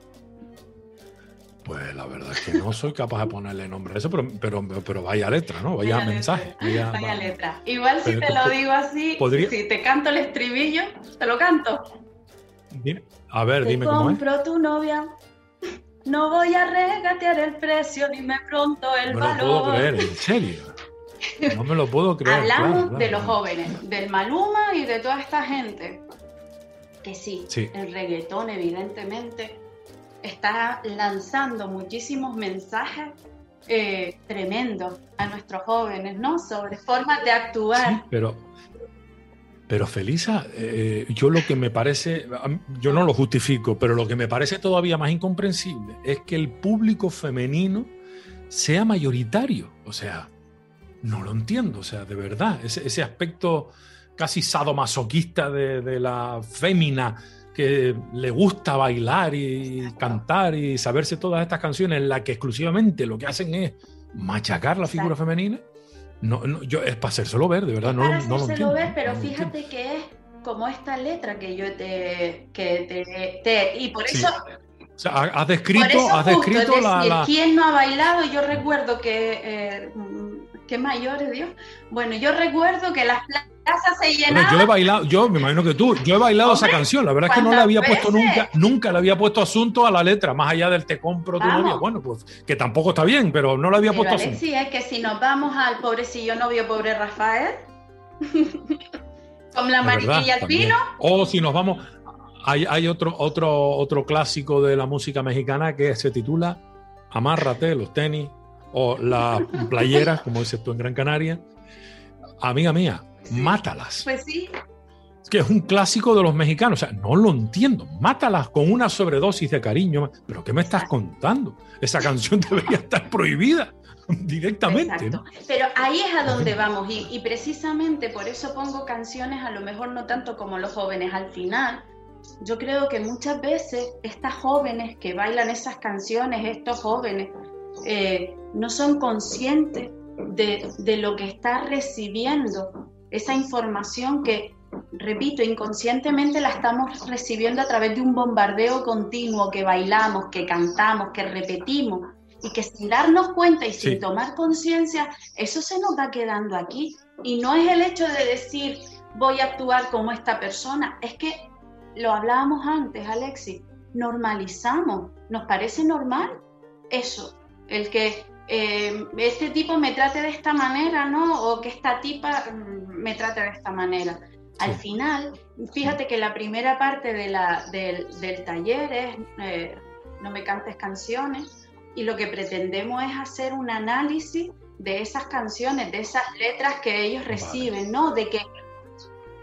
Pues la verdad es que no soy capaz de ponerle nombre a eso, pero vaya letra, ¿no? Vaya mensaje. Vaya letra. Igual si te lo digo así, si te canto el estribillo, te lo canto. A ver, dime cómo es. Te compro tu novia, no voy a regatear el precio, dime pronto el valor. No me lo puedo creer, en serio. No me lo puedo creer. Hablamos de los jóvenes, del Maluma y de toda esta gente. Que sí, el reggaetón evidentemente está lanzando muchísimos mensajes tremendos a nuestros jóvenes, ¿no? Sobre formas de actuar. Sí, pero Felisa, yo lo que me parece, yo no lo justifico, pero lo que me parece todavía más incomprensible es que el público femenino sea mayoritario. O sea, no lo entiendo, o sea, de verdad, ese aspecto casi sadomasoquista de la fémina que le gusta bailar y cantar y saberse todas estas canciones en las que exclusivamente lo que hacen es machacar la figura femenina. No, yo es para hacérselo ver, de verdad, no lo entiendo. Ver, pero fíjate que es como esta letra que yo y por eso... O sea, has descrito ¿Quién no ha bailado? Yo recuerdo que... ¿Qué mayores, Dios? Bueno, yo recuerdo que las plazas se llenaban... Yo me imagino que tú, yo he bailado esa canción, la verdad es que no le había puesto nunca le había puesto asunto a la letra, más allá del te compro tu novia. Bueno, pues que tampoco está bien, pero no le había puesto asunto. Sí, es que si nos vamos al pobrecillo novio, pobre Rafael, con la mariquilla al pino... O si nos vamos... Hay otro clásico de la música mexicana que se titula Amárrate, los tenis, o las playeras, como dices tú en Gran Canaria. Amiga mía, mátalas. Pues sí. Es que es un clásico de los mexicanos. O sea, no lo entiendo. Mátalas con una sobredosis de cariño. ¿Pero qué me estás contando? Esa canción debería estar prohibida directamente, ¿no? Pero ahí es a donde vamos. Y precisamente por eso pongo canciones, a lo mejor no tanto como los jóvenes. Al final, yo creo que muchas veces estas jóvenes que bailan esas canciones, estos jóvenes, no son conscientes de lo que está recibiendo, esa información que, repito, inconscientemente la estamos recibiendo a través de un bombardeo continuo que bailamos, que cantamos, que repetimos y que sin darnos cuenta y sin tomar conciencia, eso se nos va quedando aquí. Y no es el hecho de decir voy a actuar como esta persona, es que lo hablábamos antes, Alexis, normalizamos, nos parece normal eso. El que este tipo me trate de esta manera, ¿no? O que esta tipa me trate de esta manera. Al final, fíjate que la primera parte del taller es No me cantes canciones, y lo que pretendemos es hacer un análisis de esas canciones, de esas letras que ellos reciben, ¿no? De que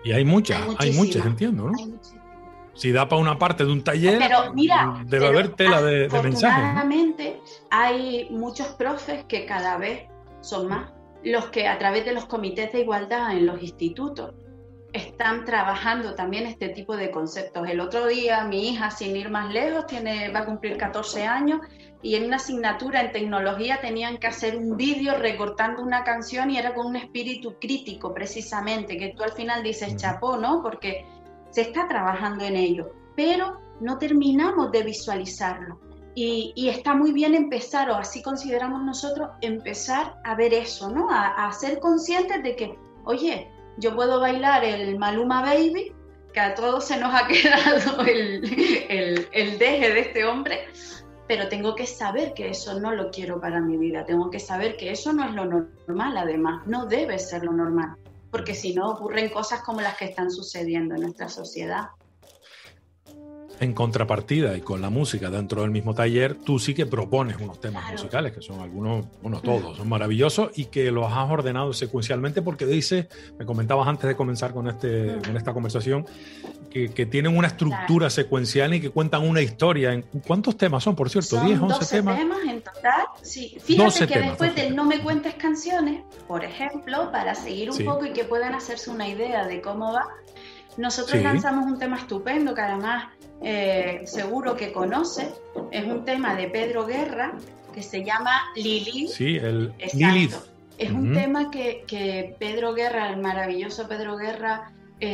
Y hay muchas, entiendo, ¿no? Hay muchísimas. Si da para una parte de un taller, Pero mira, debe haber tela de mensajes, ¿no? afortunadamente hay muchos profes que cada vez son más los que a través de los comités de igualdad en los institutos están trabajando también este tipo de conceptos. El otro día mi hija, sin ir más lejos, va a cumplir 14 años y en una asignatura en tecnología tenían que hacer un vídeo recortando una canción y era con un espíritu crítico precisamente, que tú al final dices chapó, ¿no? Porque se está trabajando en ello, pero no terminamos de visualizarlo. Y está muy bien empezar, o así consideramos nosotros, empezar a ver eso, ¿no? A ser conscientes de que, oye, yo puedo bailar el Maluma Baby, que a todos se nos ha quedado el deje de este hombre, pero tengo que saber que eso no lo quiero para mi vida, tengo que saber que eso no es lo normal, además, no debe ser lo normal, porque si no ocurren cosas como las que están sucediendo en nuestra sociedad. En contrapartida y con la música dentro del mismo taller, tú sí que propones unos temas musicales, que son algunos, bueno, todos, son maravillosos y que los has ordenado secuencialmente porque dices, me comentabas antes de comenzar con esta conversación, que tienen una estructura secuencial y que cuentan una historia. ¿Cuántos temas son, por cierto? Son 10, 11 12 temas en total. Sí. Fíjate que temas, después del No me cuentes canciones, por ejemplo, para seguir un poco y que puedan hacerse una idea de cómo va, nosotros lanzamos un tema estupendo que además seguro que conoce, es un tema de Pedro Guerra que se llama Lilith. Sí, el Lilith. Es un tema que Pedro Guerra, el maravilloso Pedro Guerra,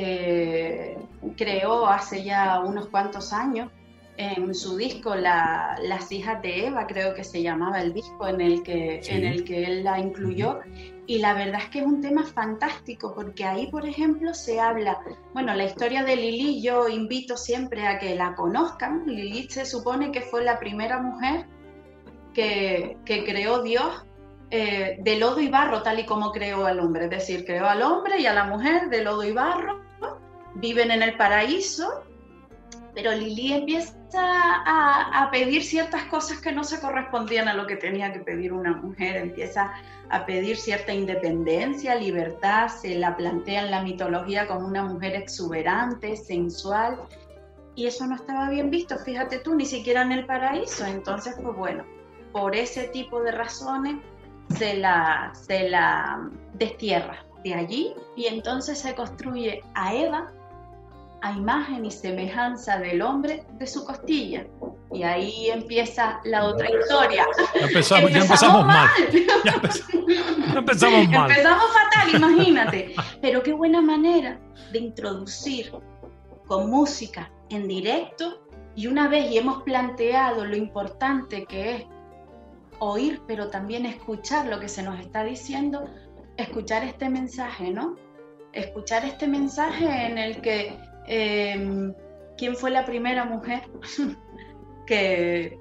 creó hace ya unos cuantos años en su disco Las hijas de Eva, creo que se llamaba el disco en el que él la incluyó. Y la verdad es que es un tema fantástico porque ahí, por ejemplo, se habla, bueno, la historia de Lilith, yo invito siempre a que la conozcan. Lilith se supone que fue la primera mujer que creó Dios de lodo y barro, tal y como creó al hombre. Es decir, creó al hombre y a la mujer de lodo y barro, viven en el paraíso, pero Lilith empieza a pedir ciertas cosas que no se correspondían a lo que tenía que pedir una mujer, empieza a pedir cierta independencia, libertad, se la plantea en la mitología como una mujer exuberante, sensual, y eso no estaba bien visto, fíjate tú, ni siquiera en el paraíso. Entonces, pues bueno, por ese tipo de razones se la destierra de allí y entonces se construye a Eva a imagen y semejanza del hombre de su costilla. Y ahí empieza la otra historia. Ya empezamos mal. Ya empezamos mal. Empezamos fatal, imagínate. Pero qué buena manera de introducir con música en directo, y una vez y hemos planteado lo importante que es oír, pero también escuchar lo que se nos está diciendo, escuchar este mensaje, ¿no? Escuchar este mensaje en el que ¿quién fue la primera mujer que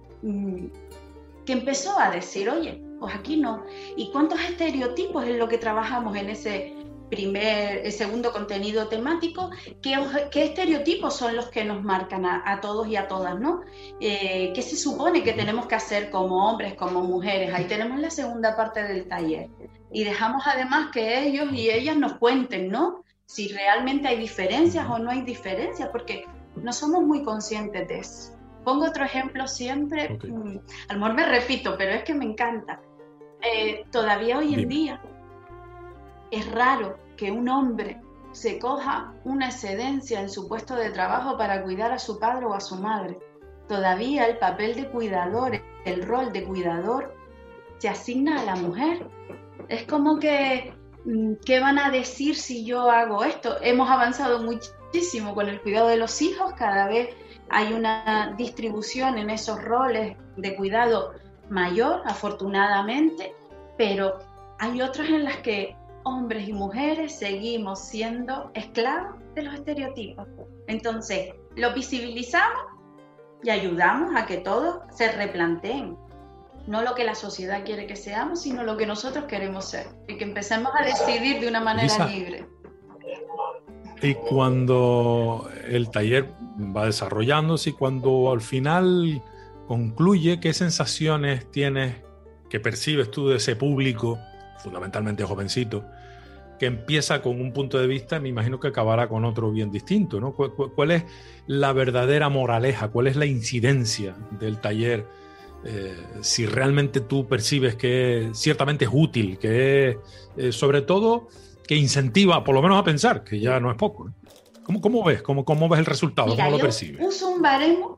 empezó a decir, oye, pues aquí no? ¿Y cuántos estereotipos es lo que trabajamos en ese segundo contenido temático? ¿Qué estereotipos son los que nos marcan a todos y a todas, ¿no? ¿Qué se supone que tenemos que hacer como hombres, como mujeres? Ahí tenemos la segunda parte del taller. Y dejamos además que ellos y ellas nos cuenten, ¿no? Si realmente hay diferencias o no hay diferencias, porque no somos muy conscientes de eso. Pongo otro ejemplo siempre, a lo mejor me repito, pero es que me encanta. Todavía hoy en día es raro que un hombre se coja una excedencia en su puesto de trabajo para cuidar a su padre o a su madre. Todavía el papel de cuidador, el rol de cuidador, se asigna a la mujer. Es como que ¿qué van a decir si yo hago esto? Hemos avanzado muchísimo con el cuidado de los hijos, cada vez hay una distribución en esos roles de cuidado mayor, afortunadamente, pero hay otras en las que hombres y mujeres seguimos siendo esclavos de los estereotipos. Entonces, lo visibilizamos y ayudamos a que todos se replanteen. No lo que la sociedad quiere que seamos, sino lo que nosotros queremos ser. Y que empecemos a decidir de una manera libre. Y cuando el taller va desarrollándose y cuando al final concluye, ¿qué sensaciones tienes, que percibes tú de ese público, fundamentalmente jovencito, que empieza con un punto de vista, me imagino que acabará con otro bien distinto, ¿no? ¿Cuál es la verdadera moraleja? ¿Cuál es la incidencia del taller? Si realmente tú percibes que ciertamente es útil, que es, sobre todo, que incentiva, por lo menos a pensar, que ya no es poco, ¿no? ¿Cómo ves? ¿Cómo ves el resultado? Mira, ¿Cómo lo yo percibes? uso un baremo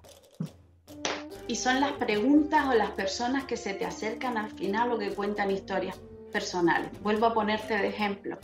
y son las preguntas o las personas que se te acercan al final o que cuentan historias personales. Vuelvo a ponerte de ejemplo.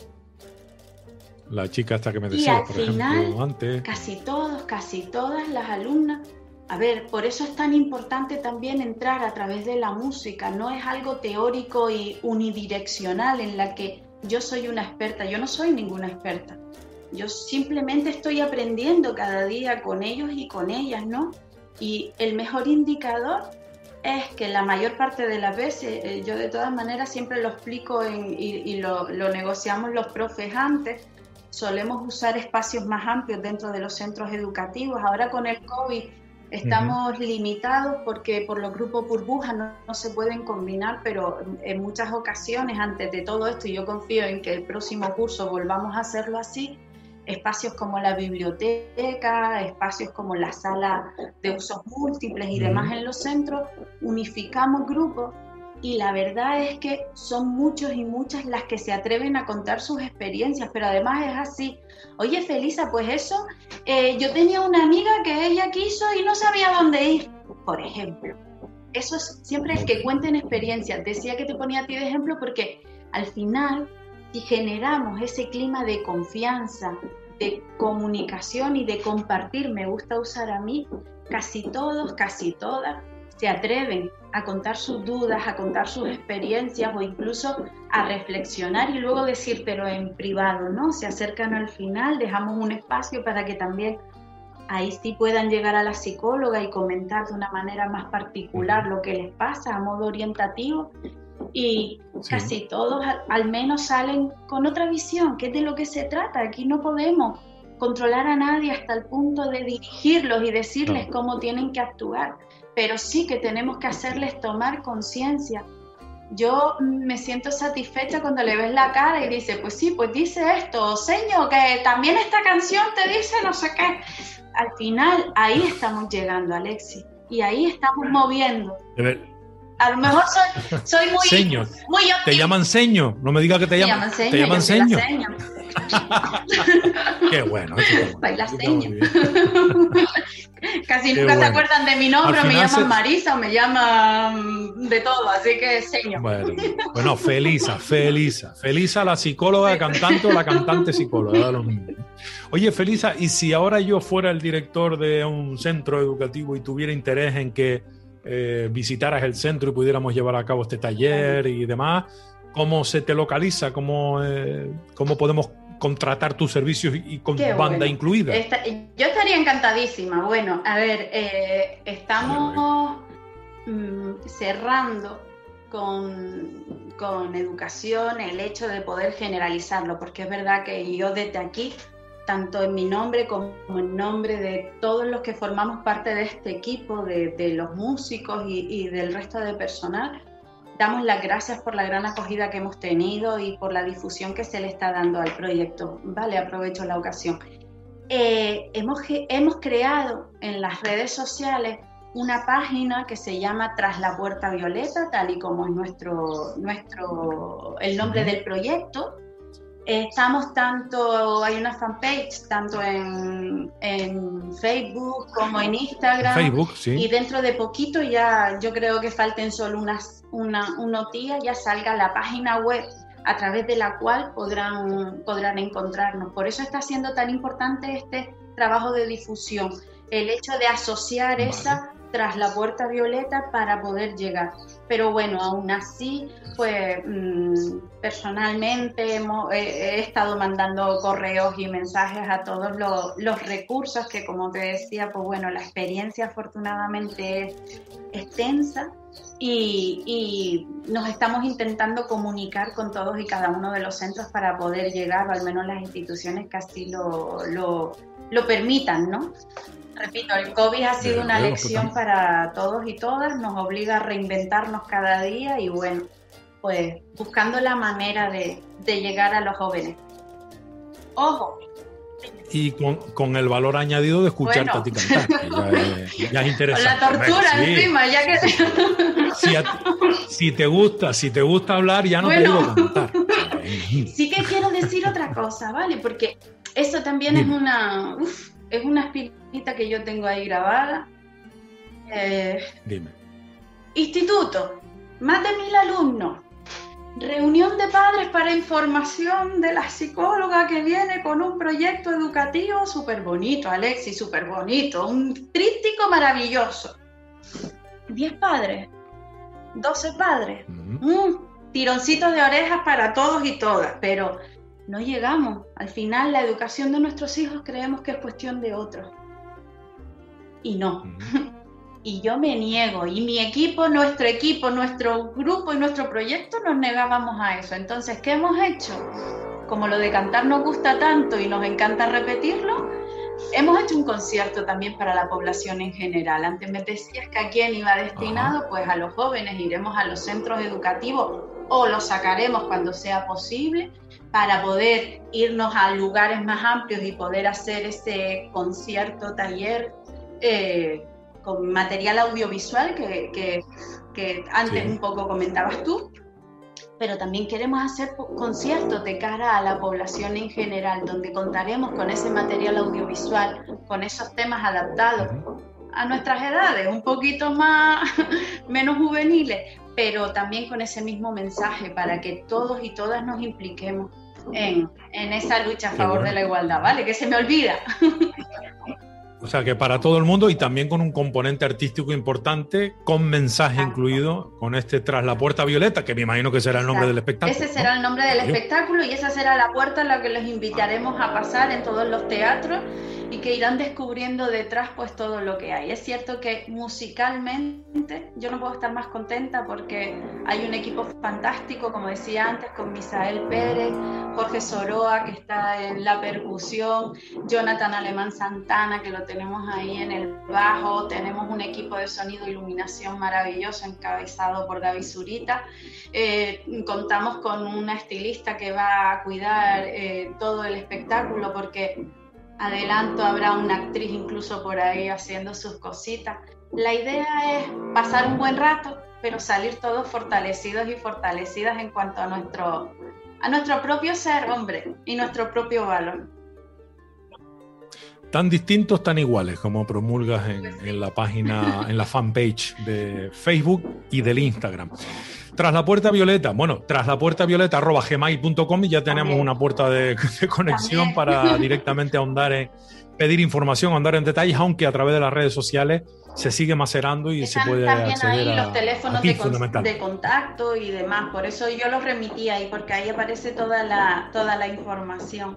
La chica hasta que me Y decía, al por final, ejemplo, antes. casi todas las alumnas, a ver, por eso es tan importante también entrar a través de la música. No es algo teórico y unidireccional en la que yo soy una experta. Yo no soy ninguna experta. Yo simplemente estoy aprendiendo cada día con ellos y con ellas, ¿no? Y el mejor indicador es que la mayor parte de las veces, yo de todas maneras siempre lo explico y lo negociamos los profes antes, solemos usar espacios más amplios dentro de los centros educativos. Ahora con el COVID estamos limitados porque por los grupos burbujas no se pueden combinar, pero en muchas ocasiones antes de todo esto, y yo confío en que el próximo curso volvamos a hacerlo así, espacios como la biblioteca, espacios como la sala de usos múltiples y demás en los centros, unificamos grupos y la verdad es que son muchos y muchas las que se atreven a contar sus experiencias, pero además es así. Oye, Felisa, pues eso, yo tenía una amiga que ella quiso y no sabía dónde ir, por ejemplo. Eso es siempre el que cuenten experiencias. Decía que te ponía a ti de ejemplo porque al final, si generamos ese clima de confianza, de comunicación y de compartir, me gusta usar a mí, casi todos, casi todas, se atreven a contar sus dudas, a contar sus experiencias o incluso a reflexionar y luego decírtelo en privado, ¿no? Se acercan al final, dejamos un espacio para que también ahí sí puedan llegar a la psicóloga y comentar de una manera más particular lo que les pasa a modo orientativo. Y casi todos al menos salen con otra visión, que es de lo que se trata. Aquí no podemos controlar a nadie hasta el punto de dirigirlos y decirles cómo tienen que actuar, pero sí que tenemos que hacerles tomar conciencia. Yo me siento satisfecha cuando le ves la cara y dice, pues sí, pues dice esto, señor, que también esta canción te dice no sé qué. Al final, ahí estamos llegando, Alexis, y ahí estamos moviendo. A lo mejor soy muy... Seño. Muy optimista. ¿Te llaman seño? No me digas que te llaman seño. ¿Te llaman seño? Qué bueno. Baila seño. Casi nunca se acuerdan de mi nombre, me llaman Marisa o me llaman de todo, así que seño. Bueno, Felisa, la psicóloga cantante o la cantante psicóloga, da lo mismo. Oye, Felisa, ¿y si ahora yo fuera el director de un centro educativo y tuviera interés en que visitaras el centro y pudiéramos llevar a cabo este taller y demás, ¿cómo se te localiza? ¿Cómo podemos contratar tus servicios y con banda incluida? Yo estaría encantadísima. Bueno, a ver, estamos cerrando con educación el hecho de poder generalizarlo, porque es verdad que yo desde aquí, tanto en mi nombre como en nombre de todos los que formamos parte de este equipo, de los músicos y del resto de personal, damos las gracias por la gran acogida que hemos tenido y por la difusión que se le está dando al proyecto. Vale, aprovecho la ocasión. Hemos creado en las redes sociales una página que se llama Tras la Puerta Violeta, tal y como es el nombre del proyecto. Estamos hay una fanpage tanto en Facebook como en Instagram. Facebook, sí. Y dentro de poquito ya, yo creo que falten solo unos días, ya salga la página web a través de la cual podrán encontrarnos. Por eso está siendo tan importante este trabajo de difusión, el hecho de asociar esa Tras la Puerta Violeta para poder llegar. Pero bueno, aún así, pues personalmente he estado mandando correos y mensajes a todos los recursos que, como te decía, pues bueno, la experiencia afortunadamente es extensa y nos estamos intentando comunicar con todos y cada uno de los centros para poder llegar, o al menos las instituciones que así lo permitan, ¿no? Repito, el COVID ha sido una lección para todos y todas, nos obliga a reinventarnos cada día y bueno, pues buscando la manera de llegar a los jóvenes. Ojo. Y con el valor añadido de escucharte a ti cantar, que ya es interesante. Con la tortura encima, ya que... Si te gusta hablar, ya no te digo cantar. Sí que quiero decir otra cosa, ¿vale? Porque eso también es una espinita que yo tengo ahí grabada. Dime. Instituto, más de 1000 alumnos. Reunión de padres para información de la psicóloga que viene con un proyecto educativo súper bonito, Alexis, súper bonito, un tríptico maravilloso. 10 padres, 12 padres, tironcitos de orejas para todos y todas, pero no llegamos. Al final la educación de nuestros hijos creemos que es cuestión de otros. Y no. Y yo me niego, y mi equipo, nuestro grupo y nuestro proyecto nos negábamos a eso. Entonces, ¿qué hemos hecho? Como lo de cantar nos gusta tanto y nos encanta repetirlo, hemos hecho un concierto también para la población en general. Antes me decías que a quién iba destinado, pues a los jóvenes, iremos a los centros educativos o los sacaremos cuando sea posible para poder irnos a lugares más amplios y poder hacer ese concierto, taller, con material audiovisual que antes un poco comentabas tú, pero también queremos hacer conciertos de cara a la población en general, donde contaremos con ese material audiovisual, con esos temas adaptados a nuestras edades, un poquito menos juveniles, pero también con ese mismo mensaje para que todos y todas nos impliquemos en esa lucha a favor de la igualdad, ¿vale? Que se me olvida. O sea, que para todo el mundo y también con un componente artístico importante, con mensaje incluido, con este Tras la Puerta Violeta, que me imagino que será el nombre del espectáculo. Ese será el nombre del espectáculo y esa será la puerta a la que los invitaremos a pasar en todos los teatros y que irán descubriendo detrás pues todo lo que hay. Es cierto que musicalmente yo no puedo estar más contenta porque hay un equipo fantástico, como decía antes, con Misael Pérez, Jorge Soroa, que está en la percusión, Jonathan Alemán Santana, que lo tenemos ahí en el bajo, tenemos un equipo de sonido e iluminación maravilloso encabezado por Gaby Zurita, contamos con una estilista que va a cuidar todo el espectáculo porque adelanto habrá una actriz incluso por ahí haciendo sus cositas. La idea es pasar un buen rato, pero salir todos fortalecidos y fortalecidas en cuanto a nuestro propio ser, hombre, y nuestro propio valor. Tan distintos, tan iguales, como promulgas en la página, en la fanpage de Facebook y del Instagram. Tras la Puerta Violeta, bueno, traslapuertavioleta@gmail.com y ya tenemos una puerta de conexión para directamente ahondar pedir información, ahondar en detalles, aunque a través de las redes sociales se sigue macerando y se puede acceder también ahí a los teléfonos de contacto y demás, por eso yo los remití ahí, porque ahí aparece toda la información.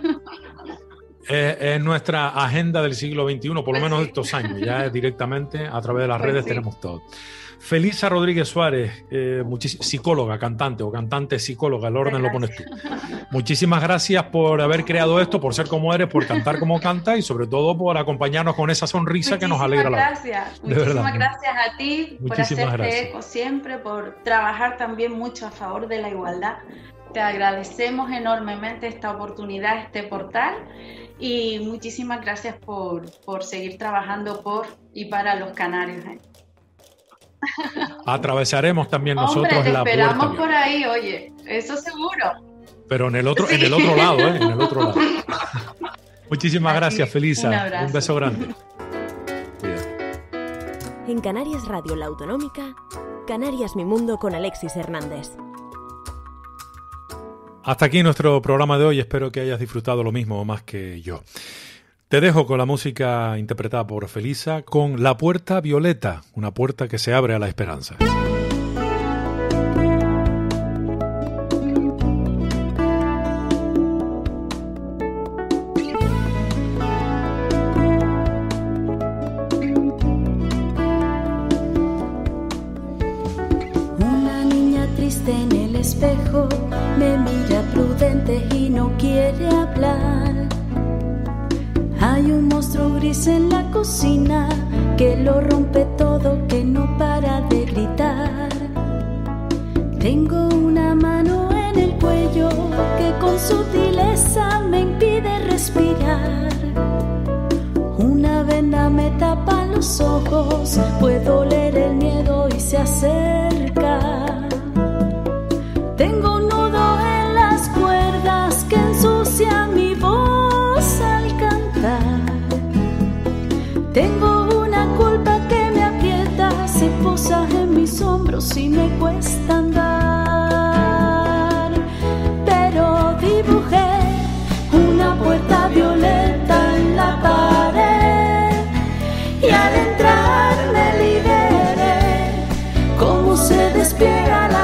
Es nuestra agenda del siglo XXI, por lo menos estos años, ya directamente a través de las redes tenemos todo. Felisa Rodríguez Suárez, psicóloga, cantante o cantante psicóloga, el orden lo pones tú. Muchísimas gracias por haber creado esto, por ser como eres, por cantar como cantas y sobre todo por acompañarnos con esa sonrisa que nos alegra la vida. Muchísimas gracias a ti por hacerte eco siempre, por trabajar también mucho a favor de la igualdad. Te agradecemos enormemente esta oportunidad, este portal y muchísimas gracias por seguir trabajando por y para los canarios. Atravesaremos también nosotros la puerta. Te esperamos por ahí, oye, eso seguro. Pero en el otro lado, en el otro lado. Muchísimas gracias, Felisa. Un beso grande. Cuídate. En Canarias Radio La Autonómica, Canarias Mi Mundo con Alexis Hernández. Hasta aquí nuestro programa de hoy. Espero que hayas disfrutado lo mismo o más que yo. Te dejo con la música interpretada por Felisa con La Puerta Violeta, una puerta que se abre a la esperanza. Una niña triste en el espejo me mira prudente y no quiere hablar. Hay un monstruo gris en la cocina que lo rompe todo, que no para de gritar. Tengo un sutileza me impide respirar. Una venda me tapa los ojos, puedo oler el miedo y se acerca. Tengo un nudo en las cuerdas que ensucia mi voz al cantar. Tengo una culpa que me aprieta, se posa en mis hombros y me cuesta andar. Pero dibujé una puerta violeta en la pared y al entrar me liberé. Cómo se despliega la